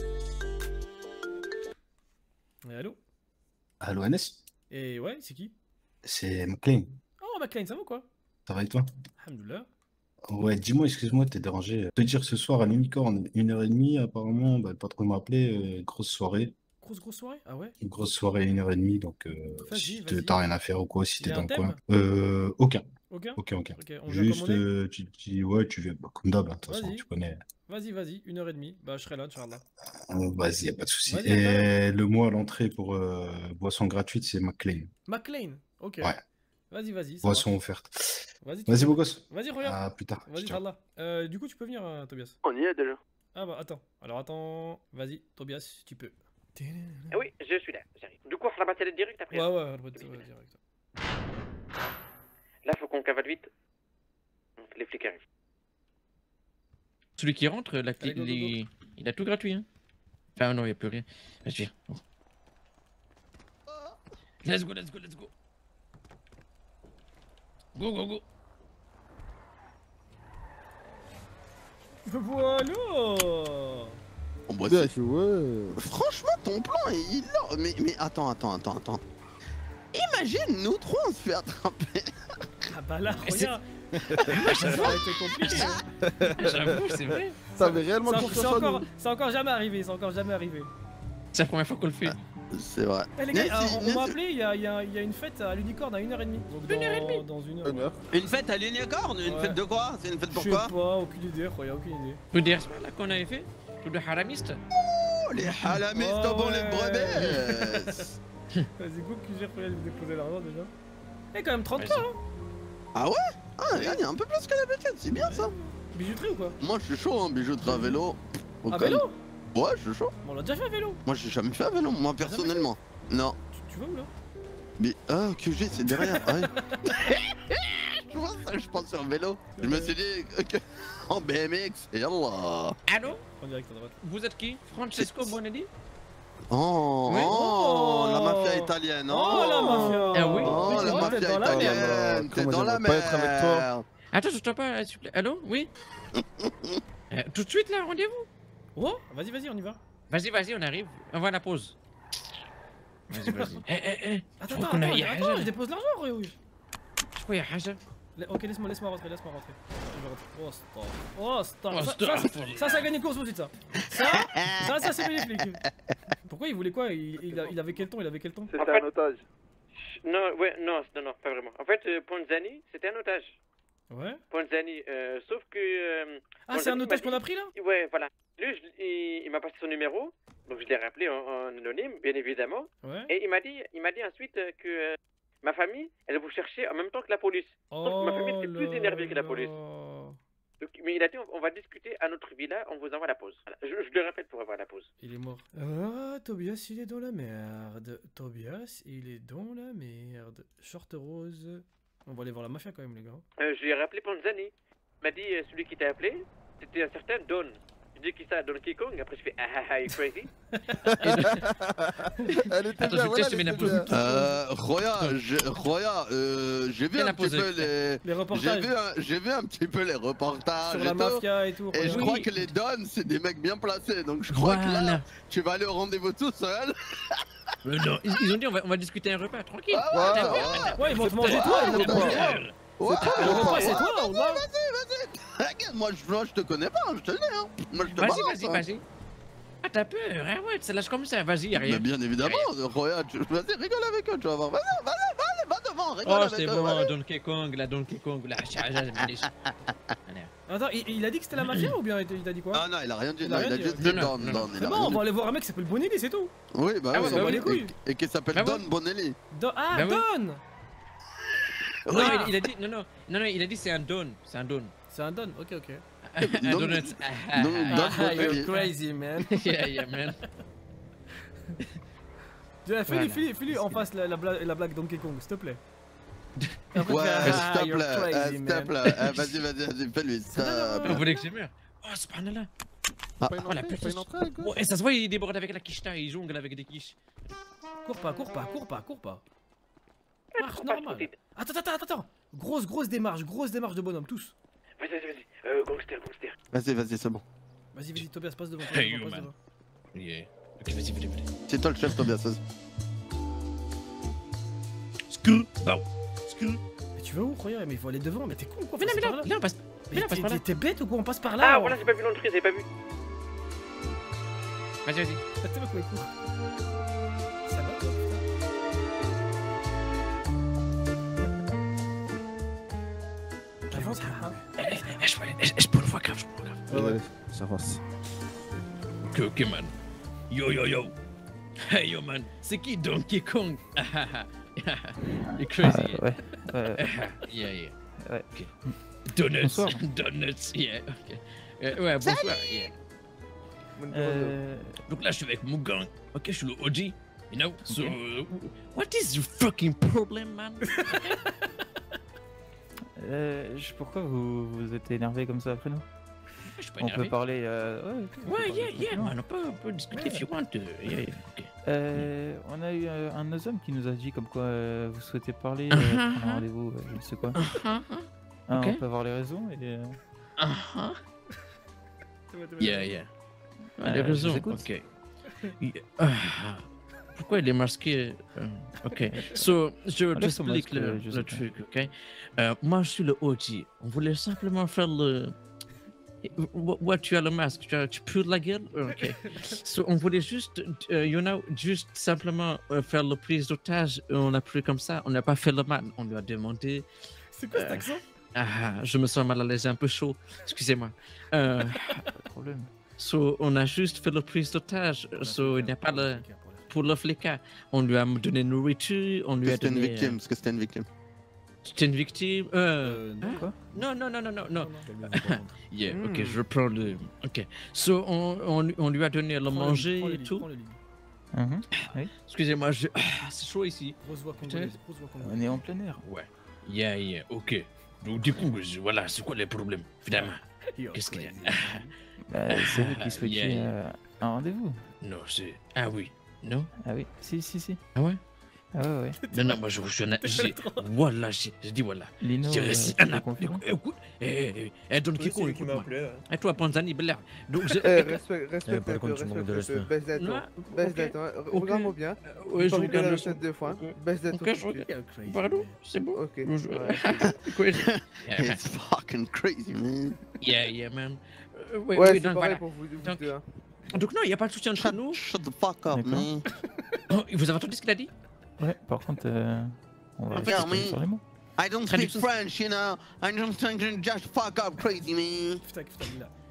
Et allô? Allô, Anes? Et ouais, c'est qui? C'est McLean. Oh, McLean, ça va ou quoi? Ça va et toi? Alhamdoulilah. Ouais, dis-moi, excuse-moi, t'es dérangé. Te dire ce soir à l'Unicorn, une heure et demie, apparemment, bah, le patron m'a appelé, euh, grosse soirée. Grosse, grosse soirée? Ah ouais? Une grosse soirée, une heure et demie, donc euh, Vas-y, si vas-y. t'as rien à faire ou quoi, si Il t'es y a dans un le coin. thème? Euh, aucun. Aucun? Aucun, aucun. Ok, on vient Juste, comme on est? euh, tu dis, ouais, tu viens, bah, comme d'hab, hein, de toute façon, Vas-y. tu connais. Vas-y, vas-y, une heure et demie. Bah, je serai là, Inch'Allah. Euh, Vas-y, y a pas de souci. Vas-y, à tout à Et le mot à l'entrée pour euh, boisson gratuite, c'est McLean. McLean, ok. Ouais. Vas-y, vas-y. ça Boisson marche. offerte. Vas-y, tu Vas-y, peux- beau gosse. Vas-y, regarde. À plus tard. Vas-y, Ciao. Inch'Allah. Euh, du coup, tu peux venir, euh, Tobias. On y est déjà. Ah bah, attends. Alors, attends. Vas-y, Tobias, tu peux. Ah oui, je suis là, j'arrive. Du coup, on fera la bataille direct après. Ouais, ouais, ouais, ouais, ouais, direct. Là, faut qu'on cavale vite. Les flics arrivent. Celui qui rentre, la clé, Allez, go, go, il, il a tout gratuit. Hein. Enfin, non, il n'y a plus rien. Vas-y, viens. Let's go, let's go, let's go. Go, go, go. Voilà. On boit Bien ça. joué. Franchement, ton plan est hilar. Mais, mais attends, attends, attends, attends. Imagine, nous trois, on se fait attraper. Ah bah là, Mais c'est- regarde. Ça aurait été compliqué. hein. J'avoue, c'est vrai. T'avais réellement Ça- confiance C'est en encore, nous. c'est encore jamais arrivé, c'est encore jamais arrivé. C'est la première fois qu'on le fait. C'est vrai. Eh les gars, Nancy, alors, on m'a Nancy. appelé, il y a, il y a- il y a une fête à l'Unicorn à une heure trente. Donc dans, Une heure et demie Dans une heure. Une heure. Une fête à l'unicorne? Une Ouais. fête de quoi? C'est une fête Je pour sais quoi? pas, aucune idée, il y a aucune idée. Tout des là qu'on avait fait. Tout de haramiste. Oh, les halamistes Oh, bon les ouais. brebis. Vas-y, go, que j'ai regarde vous déposer l'argent déjà. Eh, quand même trente K, Vas-y. hein. Ah ouais? Ah, il y a un peu plus que d'habitude, c'est bien ça. Bijouterie ou quoi? Moi, je suis chaud, hein, bijouterie à vélo. Au À calme. vélo? Ouais, je suis chaud. Bon, on l'a déjà fait à vélo. Moi, j'ai jamais fait à vélo, moi, personnellement. Non. Tu, tu vas où là? Mais, ah, Q G, c'est derrière. Ouais. Je vois ça, je pense sur vélo. Je me suis dit que en B M X, et Allah. Allô? En direct à droite. Vous êtes qui? Francesco Bonelli? Oh, Oui. oh, la mafia italienne. Oh, la mafia. Ah oui. Oh, la Oh, t'es mafia dans la merde. italienne. T'es Comment dans la j'aimerais pas être avec toi. merde. Attends, je t'entends pas, s'il vous plaît. Allô? Oui? Euh, tout de suite là, rendez-vous? Oh, vas-y, vas-y, on y va. Vas-y, vas-y, on arrive. On va à la pause. Vas-y, vas-y. Eh, eh, eh. Je Attends, crois attends, qu'on a attends, eu attends, Haja. je dépose l'argent, oui, oui. Je crois qu'il y a Haja. La- Ok, laisse-moi laisse rentrer, laisse-moi rentrer. Je vais rentrer. Oh, stop. Oh, stop. Oh, Ça- stop. Ça, ça, ça, ça a gagné course tout de suite, ça. Ça, ça, ça c'est bien les flics. Pourquoi il voulait quoi il, il, a- il avait quel ton? Il avait quel ton? En fait- Non, ouais, non, non, non, pas vraiment. En fait, euh, Ponzani, c'était un otage. Ouais. Ponzani, euh, sauf que... euh, Ah, c'est un Ponzani otage m'a qu'on dit- a pris là? Ouais, voilà. Lui, je- il, il m'a passé son numéro, donc je l'ai rappelé en, en anonyme, bien évidemment. Ouais. Et il m'a dit, il m'a dit ensuite euh, que euh, ma famille, elle vous cherchait en même temps que la police. Donc ma famille était Oh plus là énervée que la là. police. Donc, mais il a dit, on, on va discuter à notre villa, on vous envoie la pause. Voilà. Je, je le répète pour avoir la pause. Il est mort. Ah, Tobias, il est dans la merde. Tobias, il est dans la merde. Short rose. On va aller voir la mafia quand même, les gars. Euh, je lui ai rappelé Ponzani. Il m'a dit, euh, celui qui t'a appelé, c'était un certain Don. Je dis qui ça, Donkey Kong, après je fais ah ah ah, you crazy. Elle était Attends, bien, je voilà, teste elle mes était impôts. bien. Euh, Roya, je- Roya, euh, j'ai vu Bien un petit imposé. peu les... Les J'ai reportages vu, un... j'ai vu un petit peu les reportages sur et la tout. mafia et tout. Et je Roya. crois que les Dons, c'est des mecs bien placés. Donc je crois que là, Voilà. tu vas aller au rendez-vous tout seul. Euh, non, ils, ils ont dit on va, on va discuter un repas, tranquille. Ah ouais, T'as vu, ouais. attends. Ouais, ils vont te manger toi, ils vont te manger toi. Ouais, Le repas, c'est ouais, toi, on va. Vas-y, vas-y. Regarde, moi je, moi je te connais pas, je te le dis. Hein. Moi je te Vas-y, balance. vas-y, hein. vas-y. Ah, t'as peur, hein, ouais, ça lâche comme ça, vas-y, y'a rien. Mais bien évidemment, Roya, tu... vas-y, rigole avec eux, tu vas voir. Vas-y, vas-y, vas-y, va devant, rigole Oh, avec c'est eux. bon, vas-y. Donkey Kong, la Donkey Kong, la charge, Attends, il, il a dit que c'était la mafia ou bien il t'a dit quoi? Ah non, il a rien dit, Il non, a il rien a dit, juste ok. dit Non, Don, non, Don. il C'est a bon, rien on dit. va aller voir un mec qui s'appelle Bonelli, c'est tout. Oui, bah Ah oui, ouais, ça bah va oui. les couilles. Et qui s'appelle Bah Don ouais. Bonelli. Don- Ah, Bah ouais. Don. Non, Ah. il, il a dit, non, non, non, non, il a dit c'est un don, c'est un don. C'est un Don, ok, ok. Un Don- donut. Ah, Don- ah, Don ah, Ah, Bonelli. you're crazy, man. Yeah, yeah, man. Fais-lui, Voilà. fais-lui, fais-lui en face la, la, blague, la blague Donkey Kong, s'il te plaît. Après, Ouais, tu fais, s'il ah, te you're plaît, euh, crazy, s'il te man. plaît. Euh, Vas-y, vas-y, vas-y, fais-lui ça. Vous voulez que je meure? Oh, subhanallah. Pas une Voilà, entrée, plus pas une entrée, quoi. Oh, et ça se voit, il déborde avec la quicheta, il jongle avec des quiches. Cours pas, cours pas, cours pas, cours pas. Marche Cours pas, normal. trop vite. Attends, attends, attends, attends. Grosse, grosse démarche, grosse démarche de bonhomme, tous. Vas-y, vas-y, vas-y. Euh, gangster, gangster. Vas-y, vas-y, c'est bon. Vas-y, vas-y, Tobias, passe devant. passe Hey, devant, you, passe man. devant. Yeah. Ok, vas-y, vas-y, vas-y. C'est toi le chef, Tobias. vas-y. Screw. Bon. Screw. Mais tu vas où, Roya? Mais il faut aller devant, mais t'es con ou quoi? Mais là, Passe mais par là, là, on passe. Mais Mais là, on passe t'es- par là. t'es t'es bête ou quoi? On passe par là. Ah, on- voilà, j'ai pas vu l'entrée, j'ai pas vu. Vas-y, vas-y. Attends, mais cours. Ça va, toi, putain? Avance, hein. Eh, eh, je peux aller- eh, je peux le voir grave, je peux le voir grave. Ouais, ouais, ça passe. Ok, ok, man. Yo, yo, yo. Hey, yo, man. C'est qui Donkey Kong? Ah, ah, ah. You're crazy. Ah, ouais, ouais. Yeah, yeah. Ouais. Ok. Donuts. Bonsoir. Donuts, yeah. Ok. Euh, ouais, bonsoir, yeah. Euh, Donc là, je suis avec mon gang. Ok, je suis le O G. You know? So, uh, what is your fucking problem, man? euh, je- pourquoi vous, vous êtes énervé comme ça après nous? Je suis pas On énervé. peut parler. Euh, ouais, ok, on peut Ouais, parler yeah, yeah, tranquillement. man. On peut, on peut discuter if you want. uh, Yeah, yeah. Ok. Euh, on a eu euh, un de nos hommes qui nous a dit comme quoi euh, vous souhaitez parler, Uh-huh, euh, prendre un uh-huh. rendez-vous, euh, je ne sais quoi. Uh-huh, Ah, ok. On peut avoir les raisons et les... Uh-huh. Yeah, yeah. Ah, les Euh, je raisons, vous écoute. ok. Yeah. Ah, pourquoi il est masqué? Euh, Ok. So, je Enlève ton t'explique masque, le, euh, le Joseph. truc, ok? Euh, moi, je suis le O G. On voulait simplement faire le. What, what, tu as le masque? Tu, as, tu pues de la gueule? Ok. So, on voulait juste, euh, you know, juste simplement euh, faire le prise d'otage. On a pris comme ça. On n'a pas fait le mal. On lui a demandé. C'est quoi cet Euh, accent? Ah, je me sens mal à l'aise, un peu chaud. Excusez-moi. Euh, Pas de problème. So, on a juste fait le prise d'otage. So, il n'y a pas le. Pour le flicard, on lui a donné nourriture, on lui Que a c'était une donné. victime, parce que c'était une victime. C'était une victime. Euh. non, hein? quoi? Non, non, non, non, non, non. Yeah, ok, Hmm. je reprends le. Ok. So, on, on, on lui a donné le Prends le manger lead, prends le et lead, tout. prends le lead. Mhm, oui. Excusez-moi, je... ah, c'est chaud ici. Grosse voix congolaise, grosse voix congolaise. On est en plein air. Ouais. Yeah, yeah, ok. Donc, du coup, je- voilà, c'est quoi les problèmes, finalement? You're Qu'est-ce qu'il y a? crazy. Bah, c'est vous qui souhaitiez Yeah, yeah. euh, un rendez-vous. Non, c'est. Ah oui. Non? Ah oui, si, si, si. Ah ouais? Ah ouais, ouais. Non, non, moi je je suis un. j'ai- Voilà, j'ai j'ai dit voilà. Lino, J'ai euh, réussi tu un peux app- confirmer écoute, écoute, eh, eh, eh, Don Oui, Kiko, c'est lui qui m'a écoute-moi. appelé, ouais. Et toi, Panzani, Belair. Donc, je. Eh, respecte, respecte par un peu, contre, tu manques de respecte un peu. respect. Baisse d'un Non, ton. Baisse ok, d'un ton. ok. Regarde-moi bien. Euh, J'ai ouais, je pas envie de regarde la le tête deux fois. Ok. Baisse d'un ton. Ok, je s'il te plaît. regarde. Pardon, c'est bon. Ok. Je- Ouais. Quoi, je- It's fucking crazy, man. Yeah, yeah, man. Euh, ouais, Ouais, oui, c'est donc pareil voilà. pour vous vous Donc- deux. hein. Donc, non, il n'y a pas de soutien entre nous. Shut the fuck up, man. Oh, vous avez entendu ce qu'il a dit? Ouais, par contre, euh, on va En fait, rester mais- sur les mots. I don't speak Traduction. French, you know. I don't think you just fuck up, crazy, man. Putain, putain, il a.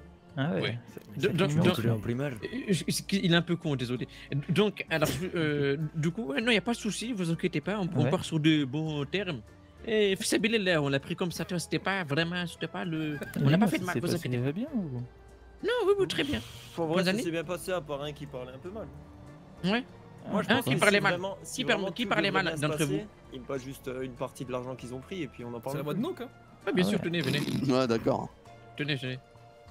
Ah ouais. Ouais. c'est- De- c'est de- numéro de- trois. en primaire. Euh, je- je- Il est un peu con, désolé. Donc, alors, euh, du coup, ouais, non, il n'y a pas de souci, vous inquiétez pas, on, on Ouais. part sur de bons termes. Et Fissabilillah, on l'a pris comme ça, tu vois, c'était pas vraiment, c'était pas le. On n'a Lino, pas fait de ça mal, s'est vous passé inquiétez pas. bien ou... Non, oui, oui, très bien. En vrai, ça Panzani s'est bien passé à part un qui parlait un peu mal. Ouais. Moi, je Hein, pense qui que parlait si mal vraiment- si Qui par- vraiment qui tout parlait devrait mal bien se d'entre passer, vous Il me passe juste euh, une partie de l'argent qu'ils ont pris et puis on en parle. C'est la voix de Nook, hein? Ah, bien Ah sûr, ouais. tenez, venez. Ouais, d'accord. Tenez, tenez.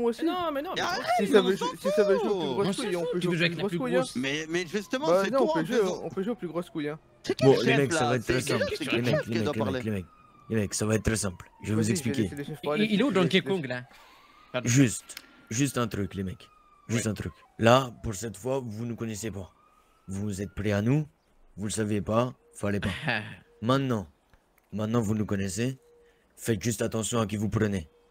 moi aussi. Non, mais non, mais Arrête, Si mais ça on veut s'en jou- si ça veut jouer fout. aux plus On grosses s'en couilles, on fout, peut tu jouer veux aux jouer plus avec la grosses plus couilles. hein. grosse. Mais, mais justement, Bah c'est non, on toi peut en jouer, faisant. on peut jouer aux plus grosses couilles. hein. C'est quel Bon, les chef, mecs, ça là va être très C'est quel- simple. c'est Les quel mecs, chef les qui doit mecs, les parler mecs, les mecs. Les mecs, ça va être très simple. Je vais vous Vas-y, je vais expliquer. laisser les chefs Il, parler, il est où je vais Donkey laisser les Kong là Pardon. Juste, juste un truc, les mecs. Juste un truc. Là, pour cette fois, vous ne connaissez pas. Vous êtes prêts à nous. Vous le saviez pas. Fallait pas. Maintenant, maintenant vous nous connaissez. Faites juste attention à qui vous prenez.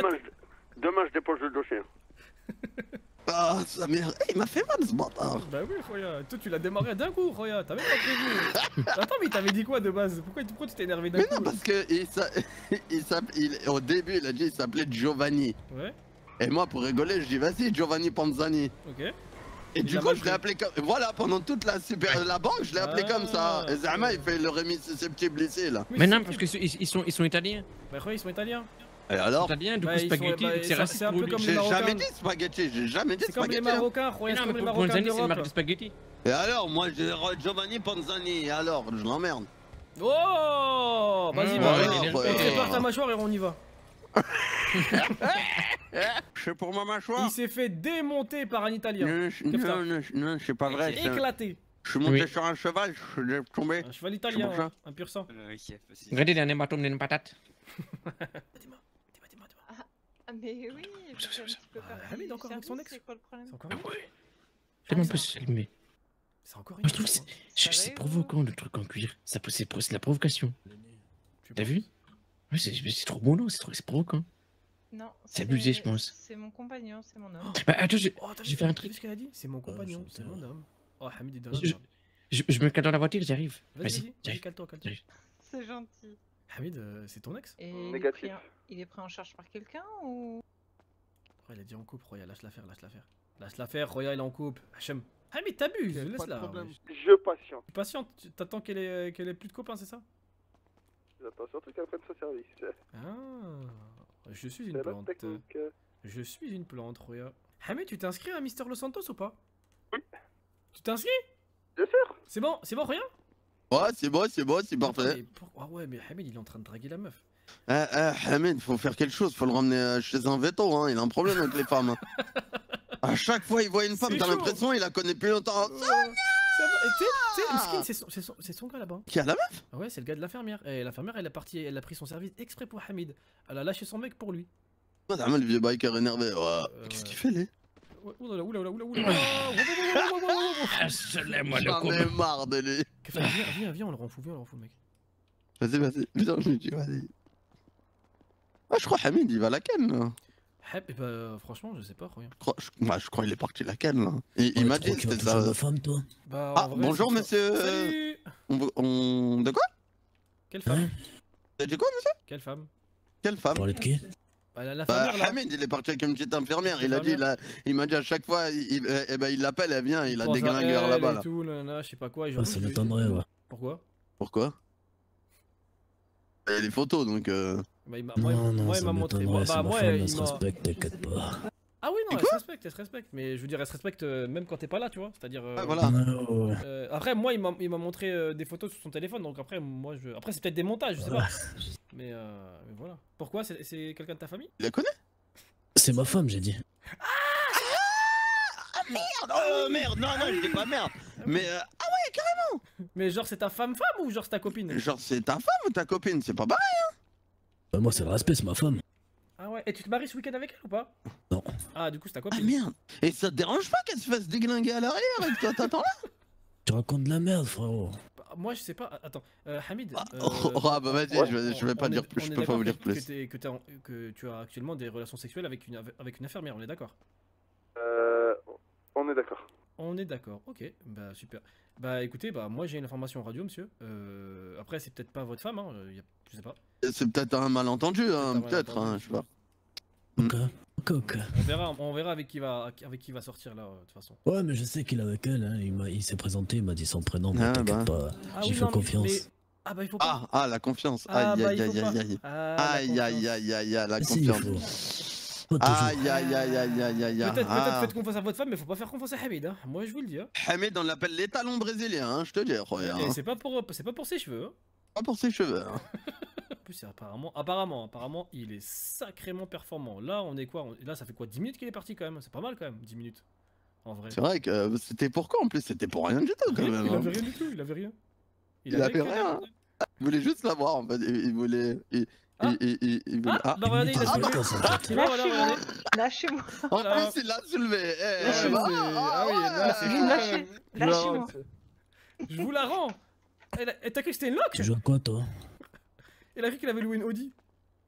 Demain, je... Demain, je dépose le dossier. Ah, sa mère, eh, il m'a fait mal ce bâtard. Bah oui, Roya, toi tu l'as démarré d'un coup, Roya, t'as même pas prévu. Attends, mais il t'avait dit quoi de base? Pourquoi, pourquoi tu t'es énervé d'un coup? Mais non, parce que il s'a- il s'appelle- il- au début, il a dit il s'appelait Giovanni. Ouais. Et moi, pour rigoler, je dis vas-y, Giovanni Panzani. Ok. Et Il du l'a coup, mal je l'ai pris. appelé comme. Voilà, pendant toute la, super... la banque, je l'ai appelé comme ça. Ah. Et Zama, il fait le remis susceptible blessé là. Mais non, parce qu'ils ils sont, ils sont italiens. Bah Roya, ils sont italiens. Et alors Italiens, du Bah, coup, ils sont- spaghetti, bah, c'est c'est- raciste c'est un pour peu lui. comme les J'ai Marocains. jamais dit spaghetti, j'ai jamais dit C'est comme les spaghetti. hein. Marocains, Roya, Mais c'est non, comme mais les pour pour Marocains Zanni, c'est une marque d'Europe. de spaghetti. Et alors, moi, j'ai Giovanni Panzani. Et alors, je l'emmerde. Oh, vas-y, Mmh, bah, voilà, on ouais. prépare ta mâchoire et on y va. C'est pour ma mâchoire. Il s'est fait démonter par un Italien. Non, je- Kefta. non, non, non, c'est pas vrai. C'est c'est- éclaté. Je suis monté Oui. sur un cheval, je suis tombé. Un cheval Je italien, mange ça. hein, un pur sang. Regardez, il y a un hématome d'une patate. Ah, mais oui, j'ai un petit peu parti Hamid du encore avec son service, ex. c'est quoi le problème? C'est encore Ah une ouais. Tellement pas filmé. C'est encore Moi, je trouve que c'est- je- c'est provoquant le truc en cuir. Ça peut- C'est c'est de la provocation. T'as vu? Ouais, c'est c'est trop bon, non? C'est trop- c'est provoquant. Non. C'est abusé, je pense. C'est mon compagnon, c'est mon homme. Bah, attends, je- Oh, t'as j'ai vu- fait un t'as truc. vu ce qu'elle a dit? C'est mon compagnon, c'est mon homme. Oh, Hamid est de Je, je, je me cale dans la voiture, j'arrive. Vas-y, Vas-y, vas-y, vas-y, j'arrive. calme-toi, calme-toi. J'arrive. C'est gentil. Hamid, euh, c'est ton ex? Et il est, Négatif. pris en... il est pris en charge par quelqu'un ou... Oh, il a dit en couple, Roya, lâche l'affaire, lâche l'affaire. Lâche l'affaire, Roya, il est en couple. Hachem. Hamid, t'abuses, Pas de laisse-la. problème. wesh. Je patiente. Tu patientes, tu- t'attends qu'elle ait, qu'elle ait plus de copains, c'est ça? J'attends surtout qu'elle prenne son service. Ah, je suis une C'est la plante. technique. Je suis une plante, Roya. Hamid, tu t'es inscrit à Mister Los Santos ou pas? Oui. Tu t'es inscrit? Bien sûr. C'est bon, c'est bon, Roya? Ouais, c'est bon, c'est bon, c'est Attends, parfait. mais pour- Ah ouais, mais Hamid, il est en train de draguer la meuf. Eh, eh, Hamid, faut faire quelque chose, faut le ramener euh, chez un veto, hein. Il a un problème avec les femmes. hein. À chaque fois, il voit une femme, C'est t'as chaud. l'impression il la connaît plus longtemps. Ça va, et tu sais- tu sais, Miskin, c'est son, c'est son- c'est son gars là-bas. Qui a la meuf? Ah ouais, c'est le gars de l'infirmière. Et l'infirmière, elle a parti, elle a pris son service exprès pour Hamid. Elle a lâché son mec pour lui. Oh, t'as mal le vieux biker énervé. Ouais. Qu'est-ce qu'il fait, lui? Ouais, Oula, oula, oula, oula, oula. Ouah, ouah, ouah, ouah, ouah, ouah, ouah. Ah, Soleil-moi le J'en coup. ai marre de lui. Qu'est-ce que- Viens, viens, viens, on le rend fou, viens, on le rend fou, le mec. Vas-y, vas-y. Putain, je lui dis, vas-y. Ah, je crois Hamid, il va à la canne, là. Eh eh bah, franchement, je sais pas, rien. Je crois, je, moi, je crois qu'il est parti à la canne, là. Il, il m'a dit, c'était ça. femme, toi. Bah, Ah, en vrai, bonjour, c'est- monsieur. Salut. On, veut- on... De quoi? Quelle femme? T'as dit quoi, monsieur? Quelle femme? Quelle femme? Parler de qui? Bah, la- Bah, l'infirmière là. Hamid, il est parti avec une petite infirmière. Il a dit, là, il m'a dit à chaque fois, il, il- eh ben, il l'appelle, elle vient, il a Pense des à glingueurs elle là-bas, et là. tout, nanana, je sais pas quoi. et Ah, j'avoue, ça je lui ai dit- m'étonnerait, ouais. Pourquoi? Pourquoi? Il y a des photos, donc... Euh... Bah, il m'a moi, Non, non, moi, il ça m'a montré. m'étonnerait, Bah, c'est ma moi, femme, il elle se m'a- respecte, t'inquiète pas. Ah oui, non, elle se respecte, elle se respecte. Mais je veux dire, elle se respecte euh, même quand t'es pas là, tu vois. C'est-à-dire. euh, Ah, voilà. Ouais, ouais. euh, après, moi, il m'a il m'a montré euh, des photos sur son téléphone, donc après, moi, je. Après, c'est peut-être des montages, je sais pas. Mais, euh, mais voilà. Pourquoi? C'est c'est quelqu'un de ta famille? Il la connaît? C'est ma femme, j'ai dit. Ah, merde! Oh, merde! Non, non, je dis pas merde! Mais, euh, ah ouais, carrément! Mais genre, c'est ta femme-femme ou genre, c'est ta copine? Genre, c'est ta femme ou ta copine? C'est pas pareil, hein? Bah, moi, c'est le respect, c'est ma femme. Ah ouais, et tu te maries ce week-end avec elle ou pas? Non. Ah, du coup, c'est ta Ah, copine. merde! Et ça te dérange pas qu'elle se fasse déglinguer à l'arrière et que toi t'attends là? Tu racontes de la merde, frérot. Bah, moi, je sais pas. Attends, euh, Hamid. Ah, euh, oh, oh, bah, vas-y, on- je vais- je vais on- pas on dire est- plus, on je est peux pas d'accord vous dire que- plus. Que, t'es- que t'es en- que tu as actuellement des relations sexuelles avec une, avec une infirmière, on est d'accord? Euh, on est d'accord. On est d'accord, ok, bah super. Bah écoutez, bah moi j'ai une information radio, monsieur. Euh, après, c'est peut-être pas votre femme, hein, euh, y a- je sais pas. C'est peut-être un malentendu, hein, un peut-être, hein, malentendu, je sais pas. Ok, ok, ok. On verra, on verra avec qui va, avec qui va sortir là, euh, de toute façon. Ouais, mais je sais qu'il est avec elle, hein. il, m'a- il s'est présenté, il m'a dit son prénom, mais Ah, t'inquiète bah. pas, Ah j'ai oui, fait non, mais- confiance. mais- Ah bah il faut pas. Ah, ah, la confiance. Ah, Aïe, bah, aïe, il faut aïe, pas. aïe, aïe. Ah, la Aïe, aïe, confiance. aïe, aïe, aïe, la Ah, si, il confiance. faut. Pas toujours. Aïe, aïe, aïe, aïe, aïe, aïe, Peut-être, ah. peut-être faites confiance à votre femme, mais faut pas faire confiance à Hamid, hein. Moi je vous le dis. Hein. Hamid, on l'appelle l'étalon brésilien, hein, je te dis, regarde. Et c'est pas pour, c'est pas pour ses cheveux. Hein. Pas pour ses cheveux. Hein. En plus, c'est apparemment, apparemment, apparemment, il est sacrément performant. Là, on est quoi? on- Là, ça fait quoi? dix minutes qu'il est parti quand même. C'est pas mal quand même, dix minutes. En vrai. C'est vrai que euh, c'était pour quoi en plus? C'était pour rien du tout quand même. Il hein. avait rien du tout, il avait rien. Il avait que rien. dalle. Il voulait juste l'avoir en fait. Il, il voulait. Il, Ah. il, il, il voulait... Ah, bah regardez, il a Ah, soulevé. bah, Ah, tu vois, voilà, Lâchez-moi. regardez. Lâchez-moi. En Voilà. plus, il l'a soulevé. Eh, Lâchez, bah, c'est- ah oui, là, c'est Vous chaud, me quand lâchez. même. Lâchez-moi. Je vous la rends. Elle a- et t'as cru que c'était une loque? Tu joues à quoi, toi? Elle a cru qu'il avait loué une Audi.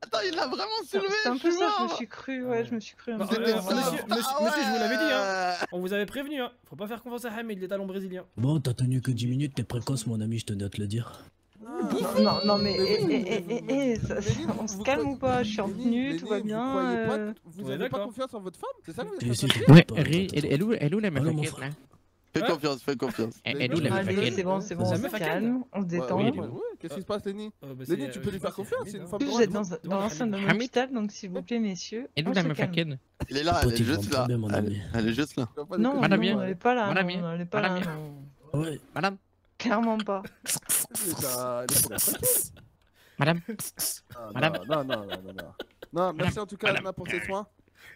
Attends, il l'a vraiment soulevé. C'est un peu ça, je me suis cru, ouais, je me suis cru un Bah, peu. euh, euh, monsieur, voilà. monsieur, Ah monsieur, je vous l'avais dit, hein. ouais. On vous avait prévenu, hein. Faut pas faire confiance à Hamid, les talons brésiliens. Bon, t'as tenu que dix minutes, t'es précoce, mon ami, je tenais à te le dire. Non, non, non, mais eh, eh, eh, eh, eh, ça- on se calme ou pas? Je suis en tenue, tout va bien. croyez pas euh, que vous Ouais, avez pas d'accord. confiance en votre femme? C'est ça que vous Et êtes si en train de t'es- dire? Ouais, Attends, Ri, attends, elle, elle, où, elle est où la Ah non, mon mafaquette frère. là? Fais Hein confiance, fais confiance. Elle elle est où la Allez, mafaquette? c'est bon, c'est bon, Ça on me se fait calme, on se détend. oui, Ouais, ouais, Qu'est-ce qui se passe, Lenny? Euh, bah, Lenny, c'est, tu euh, peux je lui crois faire que c'est confiance, Hamid, c'est une hein. femme Vous droite. êtes dans, dans l'enceinte d'un Hamid hôpital, donc s'il vous plaît, messieurs. Elle est où on la se calme. mafaquette? Il est là, Pote, elle est il va juste me là. tomber, mon Elle, ami. elle est juste là. Non, Madame non, bien. elle est pas là, Madame non, bien. elle est pas Madame là, bien. non. Ouais. Madame? Clairement pas. Ça, elle est pour la fête. Madame? Ah, Madame? Non, non, non, non, non, non. Non, merci en tout cas, Anna, pour tes soins.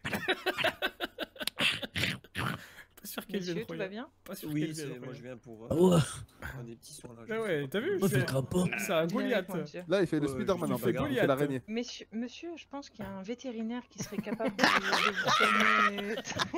Pas sûr qu'elle Messieurs, vienne, tout Roya. va bien? Pas sûr Oui, qu'elle c'est- vienne, moi Roya. je viens pour Ah euh, ouais. faire des petits soins là. Ah ouais, t'as vu? Moi, je C'est le crains pas. c'est un Viens avec Goliath. moi, monsieur. Là, il fait le Ouais, Spider-Man je en fais fait, il Goliath. fait l'araignée. Monsieur, monsieur, je pense qu'il y a un vétérinaire qui serait capable de, de vous soigner.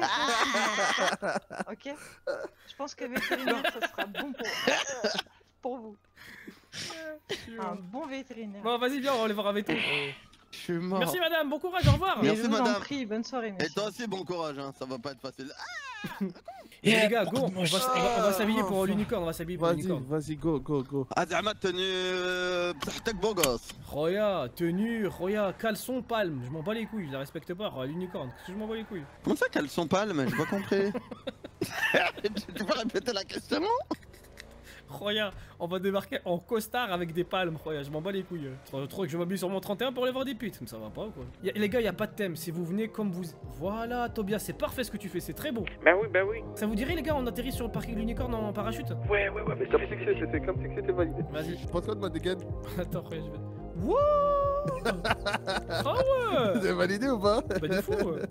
Ok? Je pense que vétérinaire, ça sera bon pour, pour vous. Un bon vétérinaire. Bon, vas-y, viens, on va aller voir avec toi. Je suis mort. Merci madame, bon courage, au revoir. Merci, je vous en madame. prie, bonne soirée, Et messieurs. toi aussi, bon courage, hein. Ça va pas être facile. Et les gars, go, on va, on va, on va s'habiller pour Ah, l'unicorn, on va s'habiller pour Vas-y, l'unicorn. vas-y, go, go, go. Ah, زعما tenue بصحتك beau gosse. Roya, tenue, Roya, caleçon, palme, je m'en bats les couilles, je la respecte pas, Roya, l'unicorn, qu'est-ce que je m'en bats les couilles? Comment ça qu'elles sont pâles, mais j'ai pas compris. Tu peux répéter la question? Roya, on va débarquer en costard avec des palmes, Roya, je m'en bats les couilles. Trop, trop que je m'habille sur mon trente et un pour aller voir des putes, mais ça va pas ou quoi? Y a- les gars, y a pas de thème, si vous venez comme vous... Voilà, Tobias, c'est parfait ce que tu fais, c'est très beau. Bah oui, bah oui. Ça vous dirait les gars, on atterrit sur le parking de l'unicorn en parachute? Ouais, ouais, ouais, mais Comme si que c'était, comme si que c'était validé. Vas-y. Tu penses quoi de ma dégaine? Attends, Roya, je vais... Wouh. Ah ouais. C'est validé ou pas? Bah de fou ouais.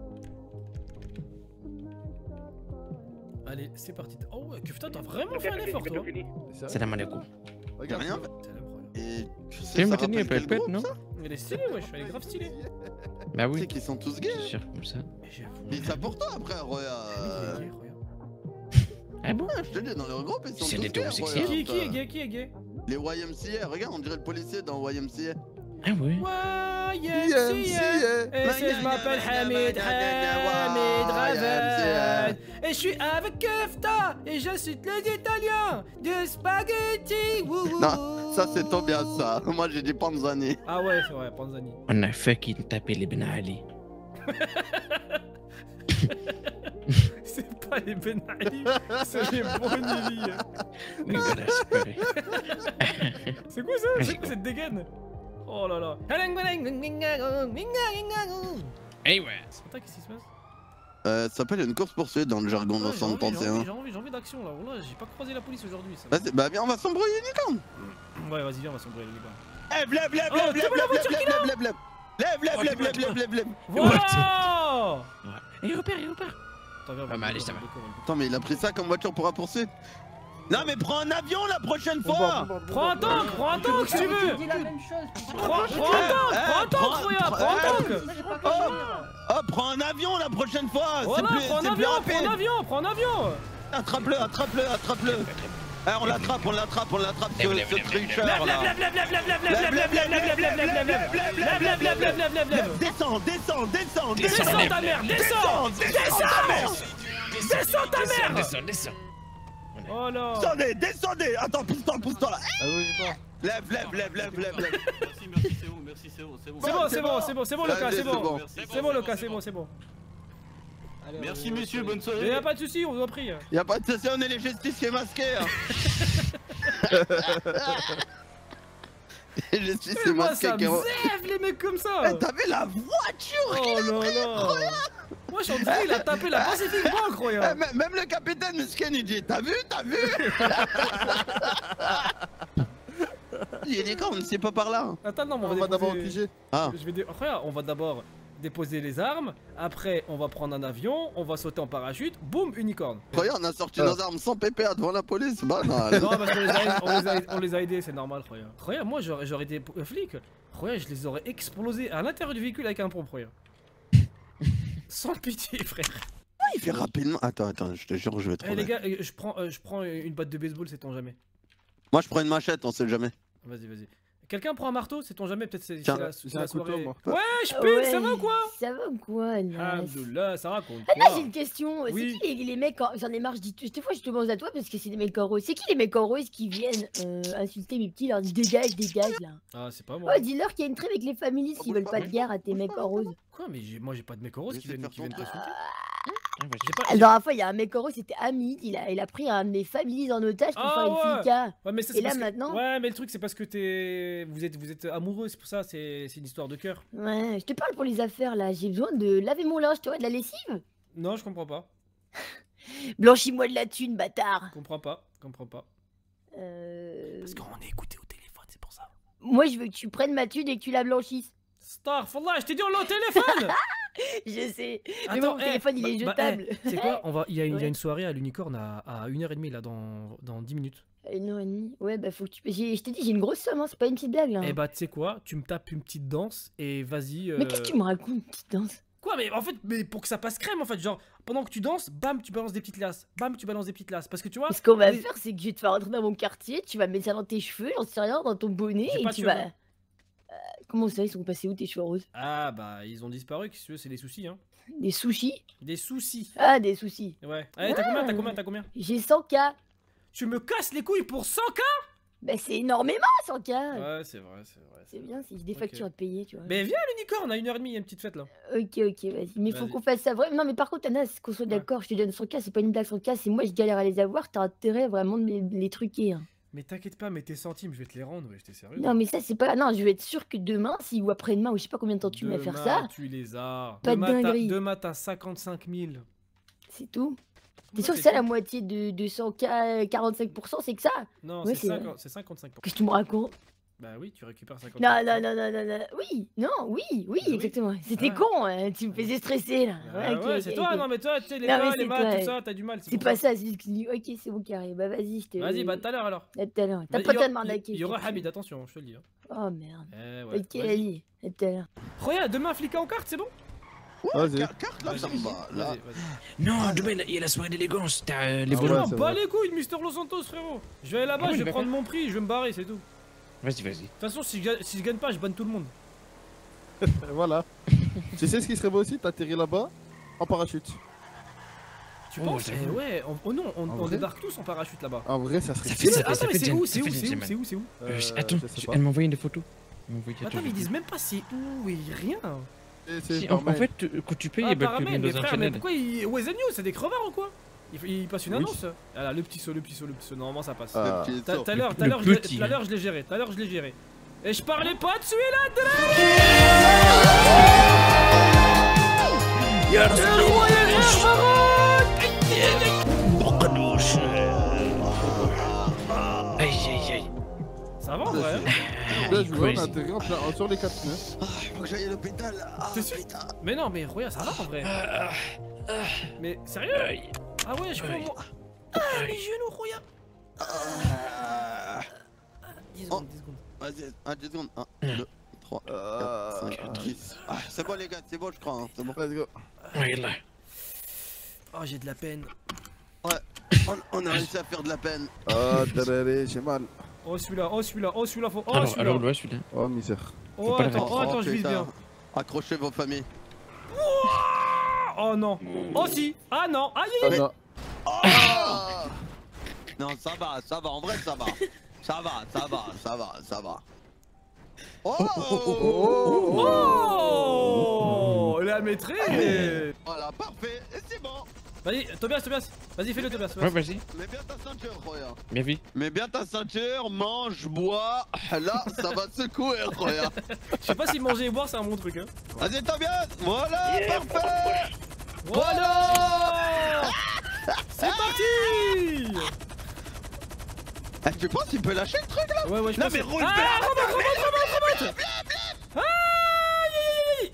Allez, c'est parti. Oh ouais, putain, t'as vraiment fait un effort toi. Salam alaikum. J'ai rien fait. Et tu C'est sais, une ça matinée un rappelle peu quel pète, groupe, non? ça? Elle est stylée, wesh, elle est grave stylée. Bah Tu sais oui. qu'ils sont tous gays. Je cherche comme ça. Dis ça pour toi après, Roya. euh. Ah bon? Ah, je te dis, dans leur groupe, ils sont C'est tous des gays, homosexuels. Roya. Qui, qui est gay, qui est gay? Les Y M C A, regarde, on dirait le policier dans Y M C A. Ah oui? Y M C A. Et c'est je m'appelle Hamid, Hamid Ravel. Et je suis avec Kefta. Et j'insulte les Italiens. Du spaghetti. Wouhou. Non, ça c'est Tobias, ça. Moi j'ai dit Panzani. Ah ouais, c'est vrai, Panzani. On a fucking tapé les Ben Ali. C'est pas les Ben Ali, c'est les Bonili. C'est quoi ça? C'est quoi cette dégaine? Oh là là. Eh ouais. Attends, qu'est-ce qui se passe? Euh, ça s'appelle une course poursuite dans le jargon de Ouais, j'ai envie, j'ai soixante et un. envie, j'ai envie, j'ai envie d'action là. Voilà, j'ai pas croisé la police aujourd'hui. ça. Vas-y, bah viens, on va s'embrouiller unicorn. Ouais, vas-y, viens, on va s'embrouiller les gars. Eh, lève, lève, Oh, lève, t'es lève, pas la lève, voiture lève, qu'il a lève, lève, lève. Lève, lève, lève, lève, lève, lève, lève. Voilà. Il repère, il repère. Attends, viens, Ah, mais allez, ça va. Attends, mais il a pris ça comme voiture pour la poursuite. Non, mais prends un avion la prochaine fois. Prends un tank, prends un tank si tu veux. dis la même chose. Prends prends un tank, prends un tank, Roya, prends un tank. Oh, oh, prends un avion la prochaine fois. C'est Voilà, plus, prends un c'est plus avion, prends un rapide. avion, prends un avion. Attrape-le, attrape-le, attrape-le. Eh, on l'attrape, on l'attrape, on l'attrape, ce, ce tricheur là. Descends, descends, descends, Descends ta mère, descends. Descends. Descends ta mère. Descends, descends. Oh là. Descendez, descendez. Attends, pousse-toi, pousse-toi là. Ah oui, pas. Lève, lève, lève, lève, lève, lève. Merci, merci, c'est bon, merci, c'est bon, c'est bon. C'est bon, c'est bon, c'est bon, c'est bon le cas, Allez, c'est bon. c'est C'est bon le cas, c'est bon, c'est bon. Merci, messieurs, bonne Et soirée. y'a pas de soucis, on vous en prie. Y'a pas de soucis, on est les justiciers masqués. Hein. Les justiciers Mais moi masqués ça me qui ont- zève les mecs comme ça. Eh, t'as vu la voiture Oh qu'il a là pris, là. incroyable. Moi je suis en train, il a tapé la Pacific Bank, Eh, incroyable. m- Même le capitaine Musken il dit, t'as vu, t'as vu. Il est quand on ne sait pas par là. Attends, non, mais On va d'abord au déposer- Q G. Ah. Je vais dé- Regarde, on va d'abord déposer les armes, après on va prendre un avion, on va sauter en parachute, boum, unicorn. Regarde, on a sorti Ah. nos armes sans P P A devant la police, banal. Non, parce qu'on les a, on les a, on les a aidés, c'est normal, regarde. Regarde, moi j'aurais j'aurais été p- flic, regarde, je les aurais explosés à l'intérieur du véhicule avec un pompe, regarde. Sans pitié, frère. Il fait rapidement. Attends, attends, je te jure, je vais Eh les trouver. gars, euh, je prends, euh, je prends une batte de baseball, sait-on jamais. Moi je prends une machette, on sait jamais. Vas-y, vas-y. Quelqu'un prend un marteau, sait-on jamais, peut-être c'est Tiens, la, j'ai la un couteau, soirée. moi. Ouais, je peux, ça va ou quoi? Ça va ou quoi là? Alhamdoulilah, ça raconte Ah quoi? là j'ai une question, Oui. c'est qui les, les mecs en... J'en ai marre, je dis des fois je te demande à toi parce que c'est des mecs en rose. C'est qui les mecs en rose qui viennent euh, insulter mes petits, leur disent dégage, dégage là? Ah, c'est pas moi. Oh, dis-leur qu'il y a une trêve avec les familles s'ils veulent pas de guerre à tes mecs en rose. Quoi? Mais j'ai- moi j'ai pas de mec en rose qui viennent qui viennent t'insulter. La dernière fois, il y a un mec en rose, c'était Hamid, il a, il a pris un de mes familles en otage pour Ah faire une ouais. flica. Ouais, mais ça, Et c'est là parce que- maintenant. Ouais, mais le truc c'est parce que t'es, vous êtes, vous êtes amoureux, c'est pour ça, c'est c'est une histoire de cœur. Ouais, je te parle pour les affaires là, j'ai besoin de laver mon linge, tu vois, de la lessive. Non, je comprends pas. Blanchis-moi de la thune, bâtard. Comprends pas, comprends pas. Euh... Parce qu'on est écouté au téléphone, c'est pour ça. Moi, je veux que tu prennes ma thune et que tu la blanchisses. Starfallah, je t'ai dit on l'a au téléphone. Je sais, mais Attends, mon eh, téléphone il est bah- bah, jetable. eh, c'est quoi? On va, il y a une, il y a Ouais. une soirée à l'unicorne à, à une heure trente là dans dans dix minutes. Une heure et demie. Ouais, bah faut que tu. j'ai- Je t'ai dit, j'ai une grosse somme, hein, c'est pas une petite blague là. Eh bah tu sais quoi? Tu me tapes une petite danse et vas-y. Mais euh, qu'est-ce que tu me racontes, petite danse? Quoi? Mais en fait, mais pour que ça passe crème en fait, genre pendant que tu danses, bam, tu balances des petites lasses, bam, tu balances des petites lasses, parce que tu vois. Ce qu'on va les- faire, c'est que je vais te faire rentrer dans mon quartier, tu vas mettre ça dans tes cheveux, j'en sais rien, dans ton bonnet, J'ai et pas tu de vas. cheveux. Euh, comment ça, ils sont passés où tes cheveux roses? Ah bah ils ont disparu, qu'est-ce que tu veux, c'est des soucis hein. Des sushis? Des soucis. Ah, des soucis. Ouais. Allez, t'as Ah. combien? T'as combien? T'as combien? J'ai cent K. Tu me casses les couilles pour cent K? Bah, c'est énormément, cent K. Ouais, c'est vrai, c'est vrai. C'est bien, c'est des Ok. factures à payer, tu vois. Mais viens à l'unicorne, à une heure trente, il y a une petite fête là. Ok, ok, vas-y. Mais faut Vas-y. qu'on fasse ça vraiment. Non, mais par contre, Anas, qu'on soit d'accord, je te donne cent K, c'est pas une blague cent K, c'est moi, je galère à les avoir, t'as intérêt vraiment de me de les truquer. Hein. Mais t'inquiète pas, mais tes centimes, je vais te les rendre, ouais, j'étais sérieux. Non, mais ça, c'est pas. Non, je veux être sûr que demain, si ou après-demain, ou je sais pas combien de temps tu mets à faire Demain, ça, Tu les as. Pas de Demain, t'as- dinguerie. Demain, t'as cinquante-cinq mille. c'est tout. T'es Ouais, sûr que c'est ça, tout. la moitié de, de cent K, quarante-cinq pour cent, c'est que ça? Non, Ouais, c'est c'est- cinquante- c'est cinquante-cinq pour cent. Qu'est-ce que tu me racontes? Bah oui, tu récupères cinquante. Non, non, non, non, non, non. Oui, non, oui, oui, exactement. C'était Ouais. con, hein, tu me faisais stresser là. Ah ok, ouais, ok, c'est toi, ok. non mais toi, tu sais, les Non, mais gars, c'est les maths, toi, tout ça, t'as du mal. C'est pour pas ça, c'est juste que je dis, ok, c'est bon carré. Bah vas-y, je te. Vas-y, bah tout à l'heure alors. À tout à l'heure. T'as Bah, pas il y le temps de aura- m'arnaquer. Il y aura je te Hamid, attention, je te le dis. hein. jure. Oh merde. Eh ouais. Ok, vas-y. allez, à tout à l'heure. Regarde, demain, flic en carte, c'est bon? Vas-y. Carte là, ça me va. Là. Vas-y, vas-y. Non, demain, il y a la soirée d'élégance. T'as euh, les Ah bonhommes. ouais, Non, c'est bah vrai. les couilles, Mister Los Santos, frérot. Je vais aller là-bas, Ah oui, je il vais va prendre faire. mon prix, je vais me barrer, c'est tout. De Vas-y, vas-y. toute façon, si je, gagne- si je gagne pas, je banne tout le monde. Voilà. Tu sais ce qui serait beau aussi? T'atterris là-bas en parachute. Tu Oh, penses? j'avoue. Eh ouais, on- oh non, on, En on vrai débarque tous en parachute là-bas. En vrai, ça serait Ça stylé. fait- Attends, ça mais fait c'est déjà- où? ça C'est où? fait C'est déjà où? mal. C'est où? C'est où? Euh, Euh, attends, je sais tu- pas. elle m'a envoyé des photos. Elle m'a envoyé- Attends, attends, mais ils je- disent même pas c'est où et rien. Et c'est Si, par en, en mail. fait, euh, quand tu payes, Ah, eh ben, par tu mail, viens mais dans un frère, mais channel. pourquoi ils. Where's the news? C'est des crevards ou quoi? Il, il passe une Oui. annonce. Ah là, le petit saut, le petit saut, le petit saut. Normalement, ça passe. Ah. Le petit Tout saut. à l'heure, Le- tout à le l'heure, je l'ai- petit, tout à hein. l'heure, je l'ai géré. Tout à l'heure, je l'ai géré. Et je parlais pas de celui-là de يا la. Le roi et le بقنوش اي اي اي Ça va en vrai? Bien joué, on crazy. a atterri en plein- en- sur les quatre pneus. Ah, il faut que j'aille à l'hôpital. Ah, T'es sûr? putain. Mais non, mais regarde, ça va en vrai. Mais sérieux? Ah ouais, je crois. moi- Ah, les genoux, regarde. Ah. dix secondes, dix secondes. Vas-y, un, deux secondes. un, deux, trois, quatre, cinq, six. Ah, c'est bon les gars, c'est bon je crois. hein, C'est bon. Let's go. Regarde là. Oh, j'ai de la peine. Ouais, on, on a réussi à faire de la peine. Ah, derrière, j'ai mal. Oh, celui-là, oh, celui-là, oh, celui-là, faut. Oh, Alors, celui-là. alors, ouais, celui-là. Oh, misère. Oh, pas le attends, mettre. oh, attends, je vise putain. bien. Accrochez vos familles. Oh non. Oh si. Ah non. Aïe Ah, aïe aïe. non. Ah non, ça va, ça va, en vrai ça va. Ça va, ça va, ça va, ça va. Oh, Oh, la maîtrise. Voilà, parfait, et c'est bon. Vas-y, Tobias, Tobias. Vas-y, fais-le, Tobias. Ouais, vas-y. Mets bien ta ceinture, regarde. Bien vu. Mets bien ta ceinture, mange, bois. Là, ça va secouer, regarde. Je sais pas si manger et boire c'est un bon truc hein. Vas-y, Tobias. Voilà, parfait. Voilà. C'est parti. Eh, tu penses qu'il peut lâcher le truc là? Ouais, ouais, je Non, pense mais que- roule, Ah, mais- remonte, remonte, remonte, remonte. Aïe aïe aïe.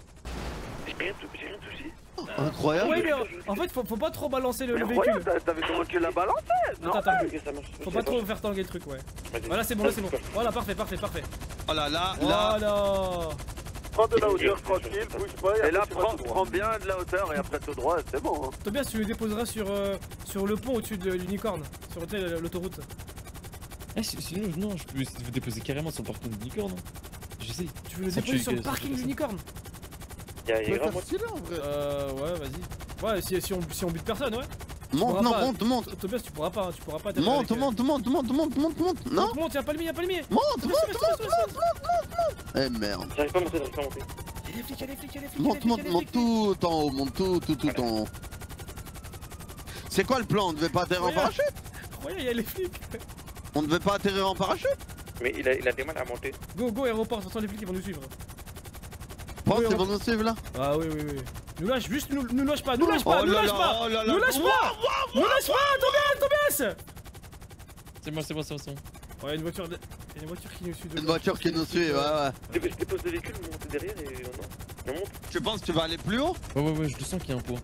Incroyable. Ouais, mais en- en fait, faut, faut pas trop balancer le, le véhicule. Incroyable, t'as vu comment tu l'as balancé? Attends, attends. Faut pas trop faire tanguer le truc, ouais. Voilà, c'est bon, là c'est bon. Voilà, parfait, parfait, parfait. Oh là là, là. Voilà. Prends de la hauteur tranquille, bouge pas. Et là, prends, prends bien de la hauteur et après tout droit, c'est bon. Hein. Tobias, tu le déposeras sur, euh, sur le pont au-dessus de l'unicorne, sur tu sais, l'autoroute. Ah, sinon, non, je peux essayer de vous déposer carrément sur le parking de licorne. J'essaye. Tu veux le déposer sur le parking de licorne? Y'a Ouais, vraiment. t'as stylé en vrai. Euh, ouais, vas-y. Ouais, si, si, on, si on bute personne, ouais. Tu Monte, pourras non, pas- monte, monte. Tobias, tu pourras pas, hein, tu pourras pas. t'as Monte, avec, euh, monte, monte, monte, monte, monte, monte, monte. Non. Monte, monte, y'a pas le mien, y'a pas le mien. Monte, monte, Reste, reste, monte, reste, reste, monte, monte, monte. Eh merde. J'arrive pas à monter, j'arrive pas à monter. Y'a des flics, y'a des flics, y'a des flics. Monte, monte, monte tout en haut, monte tout, tout, tout en haut. C'est quoi le plan? On devait pas atterrir en parachute? Regarde, y'a les flics. On devait pas atterrir en parachute? Mais il a, il a des mal à monter. Go, go, aéroport, de toute façon, les flics ils vont nous suivre. Pense qu'ils vont nous suivre là? Ah oui, oui, oui. Nous lâche, juste nous, nous lâche pas, nous lâche pas, Oh nous là lâche là, pas, oh là là. nous lâche Wow, pas, wow, nous wow. lâche pas, Tobias, Tobias. C'est moi, c'est moi, c'est moi, c'est moi. Ouais, une voiture, de... y'a une voiture qui nous suit. Une voiture qui nous suit, ouais, ouais. Je dépose le véhicule, vous montez derrière et on, on monte. Tu penses que tu vas aller plus haut? Ouais, ouais, ouais, je le sens qu'il y a un poids.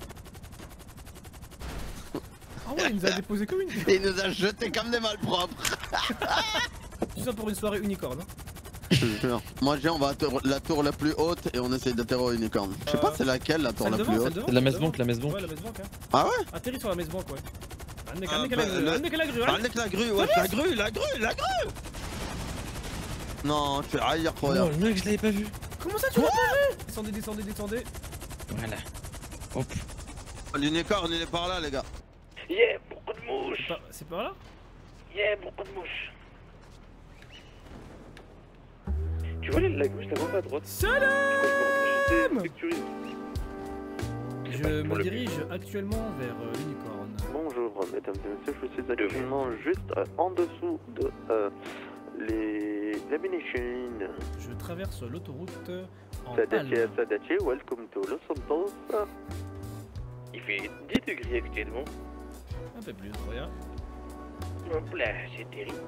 Ah ouais, il nous a déposé comme une. Il nous a jeté comme des malpropres. Tout ça pour une soirée unicorne. Hein. Je te jure. Moi, j'ai, on va à tour- la tour la plus haute et on essaye d'atterrir au unicorne. Je sais pas c'est laquelle la tour Celle la devant, plus celle haute. devant, La celle messe devant. banque, la messe banque. Ouais, la messe banque, hein. Ah ouais? Atterris sur la messe banque, ouais. Amenez Ah, amenez bah, la grue, le- amenez la grue, hein. Avec la grue, ouais, la grue, la grue, la grue. Non, tu es ailleurs, Oh, regarde. le mec, je l'avais pas vu. Comment ça, tu l'as pas vu? Descendez, descendez, descendez. Voilà. Hop. L'unicorne, il est par là, les gars. Yeah, beaucoup de mouches. C'est pas- C'est par là? Yeah, beaucoup de mouches. Tu vois la gauche, la voie à droite. Salam. Sécurise. Je pour me le dirige actuellement vers euh, l'unicorne. Bonjour mesdames et messieurs, je suis actuellement juste euh, en dessous de euh, les Laminations. Je traverse l'autoroute en Sadachi, pale. Sadachi, welcome to Los Santos. Il fait dix degrés actuellement. Un peu plus, regarde. Hop là, c'est terrible.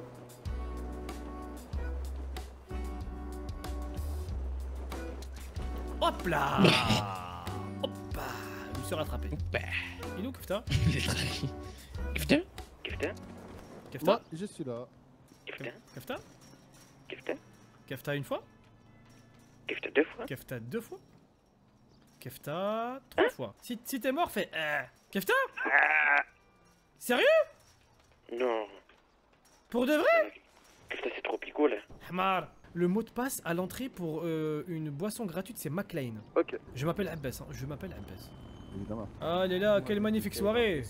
Hop là. Hop là. Je me suis rattrapé. Il est où, Kefta? Kefta? Kefta? Kefta? Moi, je suis là. Kefta? Kefta? Kefta? Kefta une fois? Kefta deux fois? Kefta deux fois? Kefta trois fois. Si, si t'es mort, fais. Euh... Kefta? Sérieux? Non. Pour de vrai? Kefta, c'est trop pico là. Hamar. Le mot de passe à l'entrée pour euh, une boisson gratuite, c'est McLean. Ok. Je m'appelle Abbas, hein. Je m'appelle Abbas. Évidemment. Ah, elle est là, quelle magnifique soirée!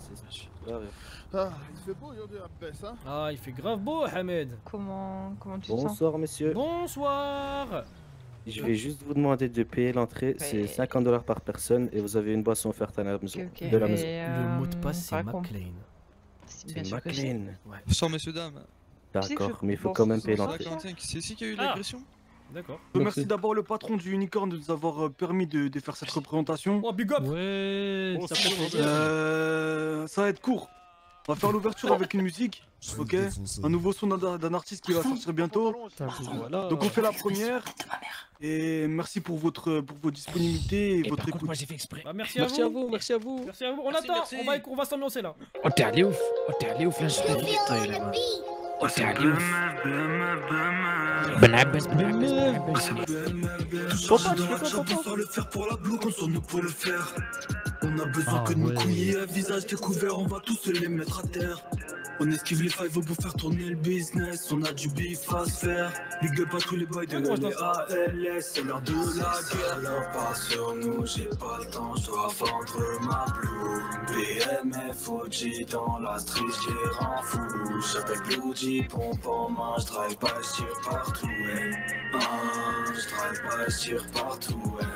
Ah, il fait beau aujourd'hui à Bess, hein. Ah, il fait grave beau, Hamed! Comment, comment tu te sens? Bonsoir messieurs. Bonsoir! Je vais juste vous demander de payer l'entrée, c'est Mais- cinquante dollars par personne et vous avez une boisson offerte à la maison. Ok, ok. De la Et, maison. euh, Le mot de passe, c'est raconte. McLean. C'est bien C'est sûr que c'est. McLean. Ouais. Bonsoir messieurs, dames. D'accord, mais il faut pense quand même que payer c'est l'entrée. Quentin, c'est ici qu'il y a eu Ah. l'agression? D'accord. Euh, Merci. merci d'abord le patron du Unicorn de nous avoir euh, permis de, de faire cette représentation. Oh, big up! Ouais, Oh, ça c'est fait bon. plaisir. Euh, ça va être court. On va faire l'ouverture avec une musique, ok? Un nouveau son d'un d'un artiste qui va sortir bientôt. Voilà. Donc on fait la première. Et merci pour votre pour vos disponibilités et, votre écoute. Bah, merci, Merci à à vous! vous, merci à vous. Merci à vous! On Merci, attend! merci. On va, on va s'ambiancer là! Oh, t'es allé ouf. Oh, t'es allé ouf, là, je l'ai vu, toi, là. Oh, t'es allé ouf. Ben Abbas, Ben Abbas, Ben Abbas. Papa, tu fais quoi, papa? Le faire pour la bloue, on s'en nous pour le faire. On a besoin Ah que de nos ouais. couilles à visage découvert, on va tous se les mettre à terre. On esquive les five pour faire tourner le business, on a du bif à se faire. Big up à tous les boys de l'L A L S, c'est l'heure de la guerre. Alors pas sur nous, j'ai pas le temps, je dois vendre ma blouse. B M F O G dans la street, j'ai rend fou. J'appelle Bloody, pompe en main, je drive by, je tire partout, ouais. Ah, je drive by, je tire partout, ouais.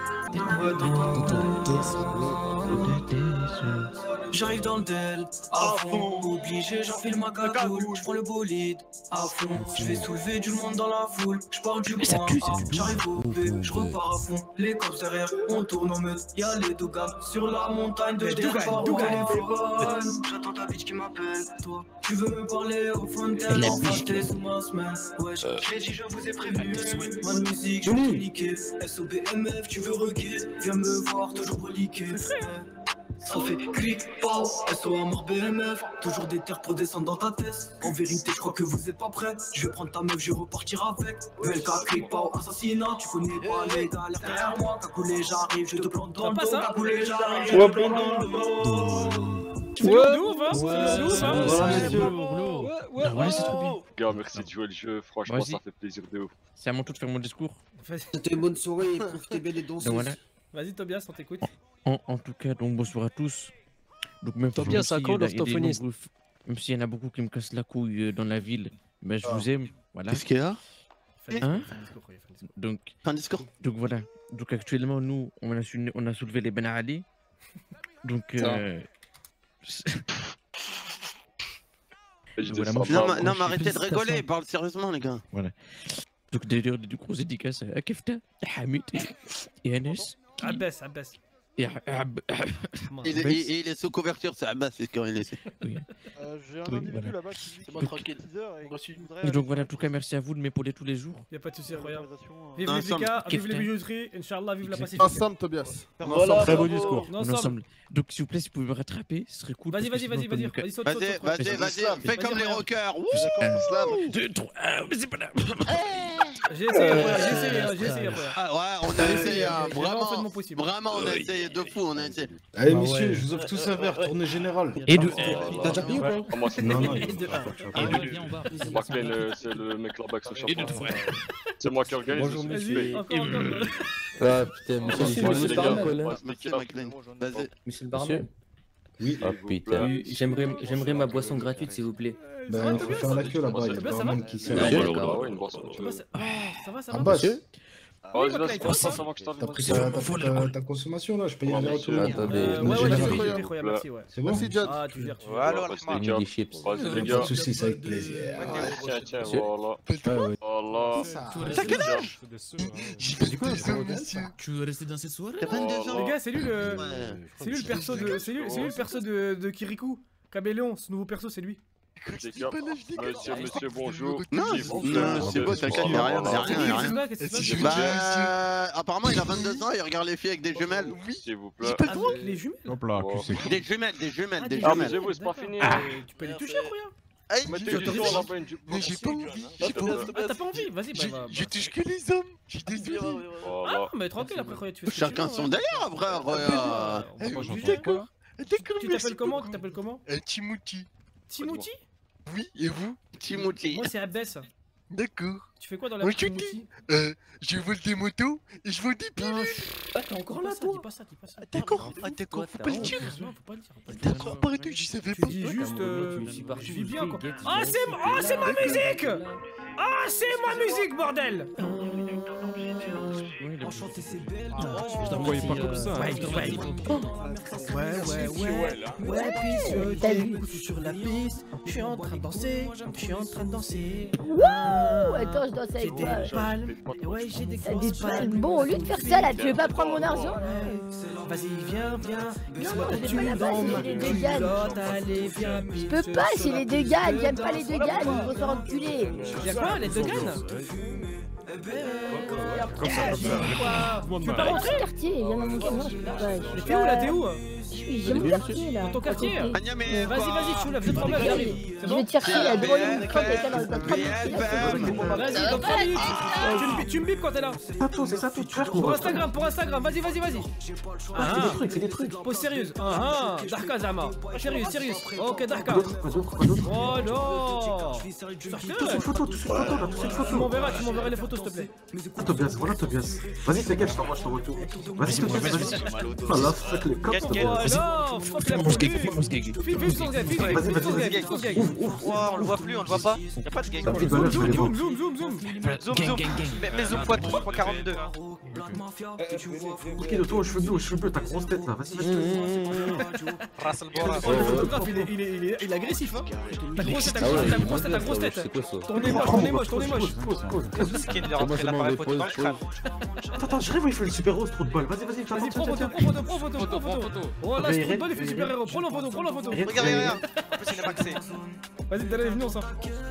J'arrive dans le del, à fond, obligé, j'enfile ma cagoule, je prends le bolide, à fond, je vais soulever du monde dans la foule, je pars du coin, j'arrive au B, je repars à fond, les cops derrière, on tourne en meute, y'a les Dougan sur la montagne de Dougan, j'attends ta bitch qui m'appelle, toi, tu veux me parler au fontaine, en face t'es sous ma semaine, wesh, j'ai dit je vous ai prévenu, ma musique, je vais tout niquer, S O B M F, tu veux requer, viens me voir, toujours reliqué, ça fait clic, pow, S O A mort B M F, toujours des terres pour descendre dans ta tête. En vérité, je crois que vous êtes pas prêts. Je vais prendre ta meuf, je vais repartir avec. U L K, clic, pow, assassinat, tu connais pas les galères derrière moi. Cagoulé, j'arrive, je te plante dans le dos. Cagoulé, j'arrive, je te plante dans le dos. C'est lourd de ouf, hein? C'est lourd de ouf, hein? Voilà, messieurs. Ouais, Ah ouais, c'est trop bien. Gars, merci de jouer le jeu, franchement, Vas-y. ça fait plaisir de ouf. C'est à mon tour de faire mon discours. C'était une bonne soirée, profitez bien des danseuses. Donc voilà. Vas-y Tobias, on t'écoute. En, en tout cas, donc bonsoir à tous. Donc même Tobias, si à il y quand en a- il y a des l'orthophoniste nombreux- Même s'il y en a beaucoup qui me cassent la couille euh, dans la ville, ben je vous aime. Voilà. Qu'est-ce qu'il y a Hein Donc, donc voilà. Donc actuellement, nous, on a, su- on a soulevé les Ben Ali. Donc, euh, Je voilà, descends moi, pas. Non, moi, mais- non, je mais suis arrêtez de félicitations. rigoler, parle sérieusement, les gars. Voilà. Donc d'ailleurs, des grosses dédicaces à Kefta, à Hamid et à Anes. Abbas, Abbas. Et à Ab- Il, est- il- il est sous couverture, c'est Abbas, c'est ce qu'on est. Oui. Euh, J'ai un Oui, individu voilà. là-bas qui dit Donc- qu'il tranquille dix heures et qu'il voudrait. Et donc voilà, en tout cas, merci à vous de m'épauler tous les jours. Y'a pas de soucis, regarde. euh, Vive les Ensemble. P K, vive les Kefta. bijouteries, Inch'Allah, vive la pacifique. Ensemble, Tobias. Voilà, Très beau bravo. discours. On On est est ensemble. ensemble. Donc s'il vous plaît, si vous pouvez me rattraper, ce serait cool. Vas-y, parce que vas-y, sinon, vas-y, on peut vas-y, me- vas-y, saute, Vas-y, saute, saute. vas-y, saute. vas-y, fais comme les rockers. Un, deux, trois, ah, mais c'est pas là. J'ai essayé, après, j'ai essayé, hein, j'ai essayé après. Ah ouais, on J'ai a essayé, essayé, hein, j'ai vraiment fait de mon vraiment, possible. vraiment, on a essayé de fou, on a essayé. Allez, Bah messieurs, ouais. je vous offre tous un verre, tournée générale. Et de- T'as déjà payé ou pas Ah, moi, c'est Non, non, Et il de faut pas, faut pas. Et de Backlane, euh, c'est le mec là-bas avec son Et de chapeau. trois. C'est moi qui organise. Bonjour, je monsieur. suis Encore, encore. Ah putain, monsieur, Merci, monsieur, monsieur le le barman. gars. Ouais, c'est qui là Vas-y. Monsieur le barman. Oui. Ah putain. J'aimerais j'aimerais ma boisson gratuite, s'il vous plaît. Ben, il faut faire la queue là-bas, il y a le barman qui sert. Ah, Ah d'accord. ouais, une boisson. Ça va, ça Ah va. bah, Monsieur Ah, vas-y, laisse pas ça, ça va que je T'as t'arrive. pris ta, t'as pris ta, ta consommation là, je paye un verre à tout le monde. Attendez, Euh, Tournée ouais, ouais, j'ai générale. pris, j'ai pris, merci, ouais. C'est bon? Merci, Jad. Ah, tu gères, tu gères. Voilà, J'ai mis des chips. Vas-y, les Pas gars. de soucis, c'est avec plaisir. Tiens, tiens, Monsieur. voilà. Ah ouais. Voilà. T'as quel âge Tu veux rester dans cette soirée? T'as vingt-deux ans. Les gars, c'est lui le. C'est lui le perso de. C'est lui, c'est lui le perso de, de Kirikou. Caméléon, ce nouveau perso, c'est lui. Les gars, monsieur, monsieur, bonjour. Non, S'il vous plaît, non, c'est beau, t'inquiète, y'a rien, y'a rien, y'a rien. Qu'est-ce qui se passe Bah, apparemment, il a vingt-deux ans, il regarde les filles avec des jumelles. S'il vous plaît. Avec les jumelles. Hop là, Wow. tu sais. Des jumelles, des jumelles, des Ah, mais jumelles. j'avoue, c'est pas fini. Ah, tu peux les toucher, regarde. Hey, Mais tu t'es t'autorises juste là-bas, une jupe. Mais j'ai pas envie, j'ai pas envie. Ah, t'as pas envie? Vas-y, bah, bah. Je touche que les hommes, je suis désolé. Voilà. Ah, mais tranquille, après, regarde, tu fais ce que Chacun tu veux, son ouais. délire, frère. regarde. Eh, Moi, j'en oui, fais D'accord, d'accord, Tu merci t'appelles comment? beaucoup. Tu t'appelles comment? Euh, Timothy. Timothy? Oui, et vous? Timothy. Moi, c'est Abbas. D'accord. Tu fais quoi dans la Moi, vie, je Timothy? dis, euh, je vole des motos et je vole des pilules. Ah, t'es encore là, toi? Dis pas ça, dis pas ça. D'accord, ah, d'accord, faut pas le dire. Non, faut pas le dire. faut pas le dire. D'accord, pardon, je savais Tu pas. dis juste, euh, tu suis parti, je vis bien, quoi. Guette, Ah, Guette, c'est ah, c'est ma musique! Ah, c'est ma musique, bordel! Enchanté, c'est belle. Je t'en voyais pas comme ça. Ouais, ouais. Ouais, ouais, ouais. Ouais, puis je T'as vu? t'écoute sur la piste. Je suis en train de danser. Je suis en train de danser. Wouh! Attends, je danse J'ai avec des toi. palmes. Et ouais, j'ai des T'as des grosses palmes. palmes. Bon, au lieu de faire ça là, tu veux pas prendre mon argent? Vas-y, viens, viens. Glisse-moi non, ta j'ai pas thune la dans base, ma j'ai les deux gars. culotte. Allez, viens. Je peux pas, c'est les deux gars, j'aime pas les deux gars, ils vont se faire enculer. Y'a quoi, les deux gars? Comme ça, comme ça. Tu veux pas rentrer? Quartier, viens dans mon camion, je peux pas. je peux Mais t'es où là, pas. t'es où? Je suis, j'ai mon quartier là. Dans ton quartier? à côté. Anya, mais Vas-y, vas-y, tu lèves, je te remets, j'arrive. C'est Je vais bon? te chercher là, devant une crotte avec un dans trois minutes. Vas-y, dans trois minutes. Tu me bipes- Tu me bipes quand t'es là. C'est ça tout, tu Pour Instagram, pour Instagram, vas-y, vas-y, vas-y. Ah, c'est des trucs, c'est des trucs. Pose sérieuse. Ah ah, Darka Zama. Sérieux, sérieux. Ok, Darka. Oh non. Une photo, tout une photo là, tout une Tu photo. m'enverras, tu m'enverras les photos, s'il te plaît. Ah, Tobias, voilà Tobias. Vas-y, t'inquiète, je t'envoie, je t'envoie tout. Vas-y, Tobias, vas-y. Voilà, fuck les cops, Tobias. Voilà, fuck la police. File, file son gars, file, Vas-y, file vas-y, son gars, vas-y. file son gars. Ouah, on le voit plus, on le voit pas. Y'a pas de gang. Ça me fait de valeur, je vais les Zoom, voir. zoom, zoom, zoom. Zoom, zoom. Mais, mais zoom fois trois fois quarante-deux. Ok, de toi aux cheveux bleus, aux cheveux bleus, ta grosse tête là, vas-y, vas-y. Russell Oh, le photographe, il est, il est, il est, il est agressif, hein. Ta grosse tête, ta grosse tête, ta grosse tête, ta grosse tête. Ton nez moche, ton nez moche, ton nez moche. Pause, pause. Skin de rentrer l'appareil photo dans le crâne. Attends, attends, je rêve, il fait le super rose, trop de balles. Vas-y, vas-y, tiens, Vas-y, tiens, prends tiens, photo, tiens. prends photo, prends photo, prends photo. Oh là, je trouve pas, il fait super héros. Prends la photo, prends la photo. Regarde, Regarde, regarde. En plus, il est maxé. Vas-y, Dalal, venez ensemble.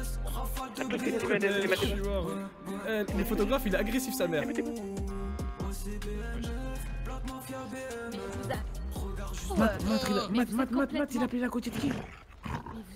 Euh, Les photographes, il est agressif, sa mère. Mat, Mat, il a- Mat, Mat, Mat, Mat, il a pris la côté de qui?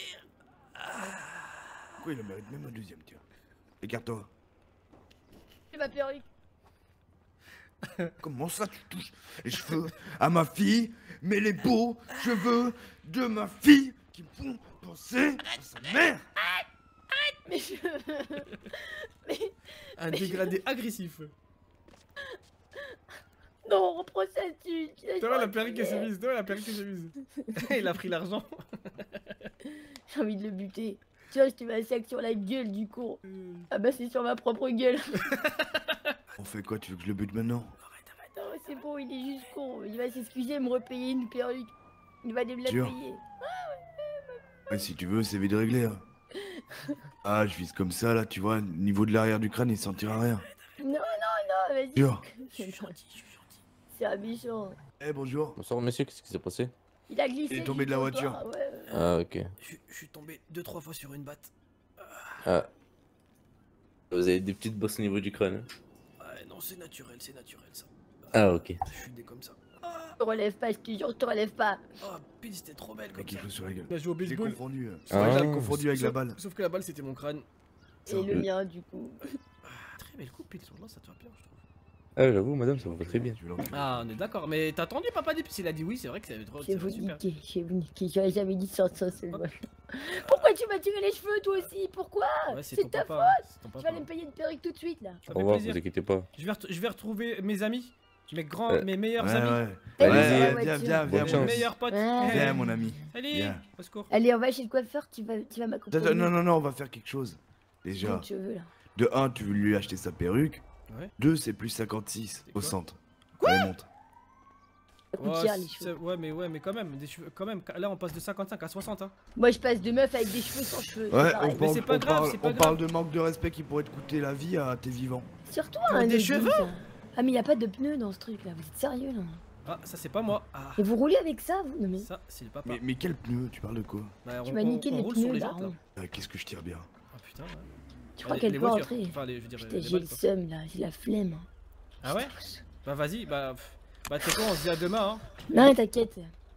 Pourquoi il en mérite même un deuxième, tiens. Écarte-toi. C'est ma perruque. Comment ça tu touches les cheveux à ma fille, mais les beaux cheveux de ma fille qui me font penser à sa mère. Mais je... mais... Un mais dégradé agressif. Non, reprends ça dessus. Toi la perruque que s'est mise, toi la perruque que s'est mise. Il a pris l'argent. J'ai envie de le buter. Tu vois, je te mets un sac sur la gueule du con. Ah bah c'est sur ma propre gueule. On fait quoi, tu veux que je le bute maintenant? Non, c'est bon, il est juste con. Il va s'excuser, me repayer une perruque. Il va aller me la Sûr payer. Ouais, si tu veux, c'est vite réglé. Hein. Ah, je vise comme ça, là, tu vois, niveau de l'arrière du crâne, il sentira rien. Non, non, non, vas-y. Sûr. Je suis gentil, je suis gentil. C'est un méchant. Eh, bonjour. Bonsoir monsieur, qu'est-ce qui s'est passé? Il a glissé. Il est tombé de la du voiture. trottoir, ouais. Ah ok. Je, je suis tombé deux trois fois sur une batte. Ah. Vous avez des petites bosses au niveau du crâne. Hein? Ouais, non, c'est naturel, c'est naturel ça. Ah ok. Je suis né comme ça. Je te relève pas, je te jure, je te relève pas. Oh, Pile, c'était trop belle comme Mec, il ça. faut sur la gueule. Là, je joue au J'ai baseball. confondu. euh, C'est vrai que j'ai j'ai confondu avec la balle. Sauf que la balle, c'était mon crâne. Et le mien, du coup. Très belle coupe, Pile, sur là, ça te va bien, je trouve. Ah j'avoue madame, ça va très bien. Ah, on est d'accord, mais t'as attendu papa dit, s'il a dit oui, c'est vrai que c'est trop Je c'est vais vous super. niquer, je vais vous niquer. J'aurais jamais dit ça, ça, c'est moche. Pourquoi tu m'as tiré les cheveux, toi aussi? Pourquoi? Ouais, c'est C'est ton ta papa, hein, c'est ton faute. Tu papa. vas aller me payer une perruque tout de suite, là. Ça Au fait revoir, plaisir. vous inquiétez pas. Je vais, ret- je vais retrouver mes amis, mes grands, Euh, mes meilleurs Ouais, amis. ouais. Allez, Ouais, sur la viens, voiture. viens, viens, Bonne mon Mes chance. meilleurs potes. Ouais. Viens, mon ami. Allez, Viens. au secours. Allez, on va chez le coiffeur, tu vas, tu vas m'accompagner. Attends, non, non, non, on va faire quelque chose. Déjà, Comme tu veux, là. de un, tu veux lui acheter sa perruque. Ouais. deux, c'est plus cinquante-six au quoi centre. Quoi Allez, monte. Ça coûte Ouais, cher, les c'est- cheveux. ouais, mais ouais, mais quand même, des cheveux, quand même. Là, on passe de cinquante-cinq à soixante, hein. Moi, je passe de meuf avec des cheveux sans cheveux. c'est Ouais, pareil. on, parle, c'est pas on grave, parle- c'est pas on grave. parle de manque de respect qui pourrait te coûter la vie à tes vivants. Surtout Pour un des autre cheveux goût, ça. Ah, mais y a pas de pneus dans ce truc, là. Vous êtes sérieux, là? Ah, ça, c'est pas moi. Ah, Et vous roulez avec ça, vous? Non, mais. ça, c'est le papa. Mais, mais quel pneu? Tu parles de quoi? Bah, Tu on- m'as on- niqué on les roule sur pneus, les là. jantes, là. Ah, Qu'est-ce que je tire bien? Ah, putain, ouais. Tu crois Les- qu'elle les peut voitures. rentrer? Enfin, les- je veux dire, Putain, les j'ai balles, le quoi. seum, là. J'ai la flemme. Ah ouais? Bah, vas-y, bah. pff. Bah, tu sais quoi, on se dit à demain, hein. Non, t'inquiète.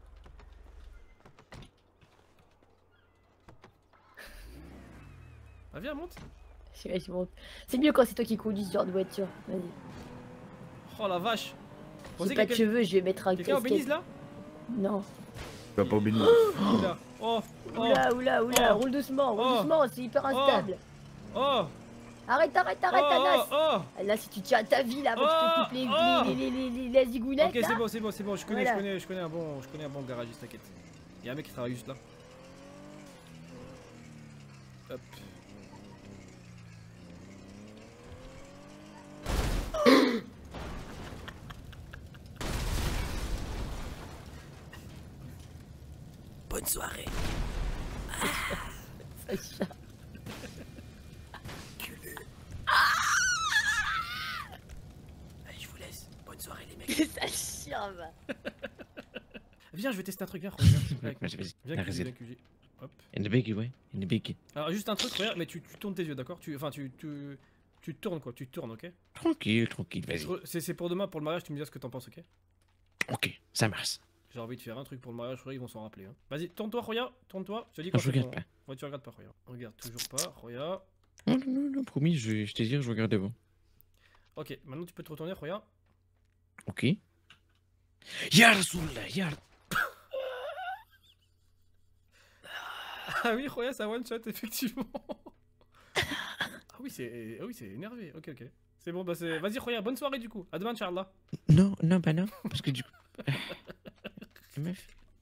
Ah, viens, monte. Je vais- je monte. C'est mieux quand c'est toi qui conduis ce genre de voiture. Vas-y. Oh la vache. J'ai Pensez pas de quelqu'un- cheveux, je vais mettre un Quelqu'un au Belize casquette. là? Non. Tu vas pas au béni. Oula. Oh, oh, Oula, oula, oula, Oh. roule doucement, roule Oh. doucement, c'est hyper instable. oh, Arrête, arrête, arrête, oh, Anas. oh, Ah, là, si tu tiens à ta vie, là, avant que je te coupe les, Oh. les, les, les, les, les zigounettes, Ok, là. c'est bon, c'est bon, c'est bon, je connais, Voilà. je connais, je connais un bon, je connais un bon garagiste, t'inquiète. Y'a un mec qui travaille juste là. Hop. Bonne soirée. Sacha. Allez, je vous laisse. Bonne soirée les mecs. Ça chiave. Viens, je vais tester un truc, viens, regarde. Avec moi. Vas-y, vas-y. Viens, La Q G, réserve. viens, Q G. Hop. In the big way, in the big. Alors, juste un truc, regarde, mais tu, tu tournes tes yeux, d'accord? Tu, enfin, tu, tu, tu tournes quoi, tu tournes, ok? Tranquille, tranquille, vas-y. C'est c'est pour demain, pour le mariage, tu me dis ce que t'en penses, ok? Ok, ça marche. J'ai envie de faire un truc pour le mariage, Roya, ils vont s'en rappeler. Hein. Vas-y, tourne-toi, Roya, tourne-toi. Je te dis quand Non, je c'est regarde bon. pas. Ouais, tu regardes pas, Roya. Regarde toujours pas, Roya. Non, non, non, non, promis, je, vais- je t'ai dit, je regarde devant. Ok, maintenant tu peux te retourner, Roya. Ok. Ya Rasoullah, ya. Ah oui, Roya, ça one shot, effectivement. Ah oui, c'est ah oui, c'est énervé. Ok, ok. C'est bon, bah c'est. Vas-y, Roya, bonne soirée du coup. À demain, Inch'Allah. Non, non, bah non, parce que du coup. Meuf,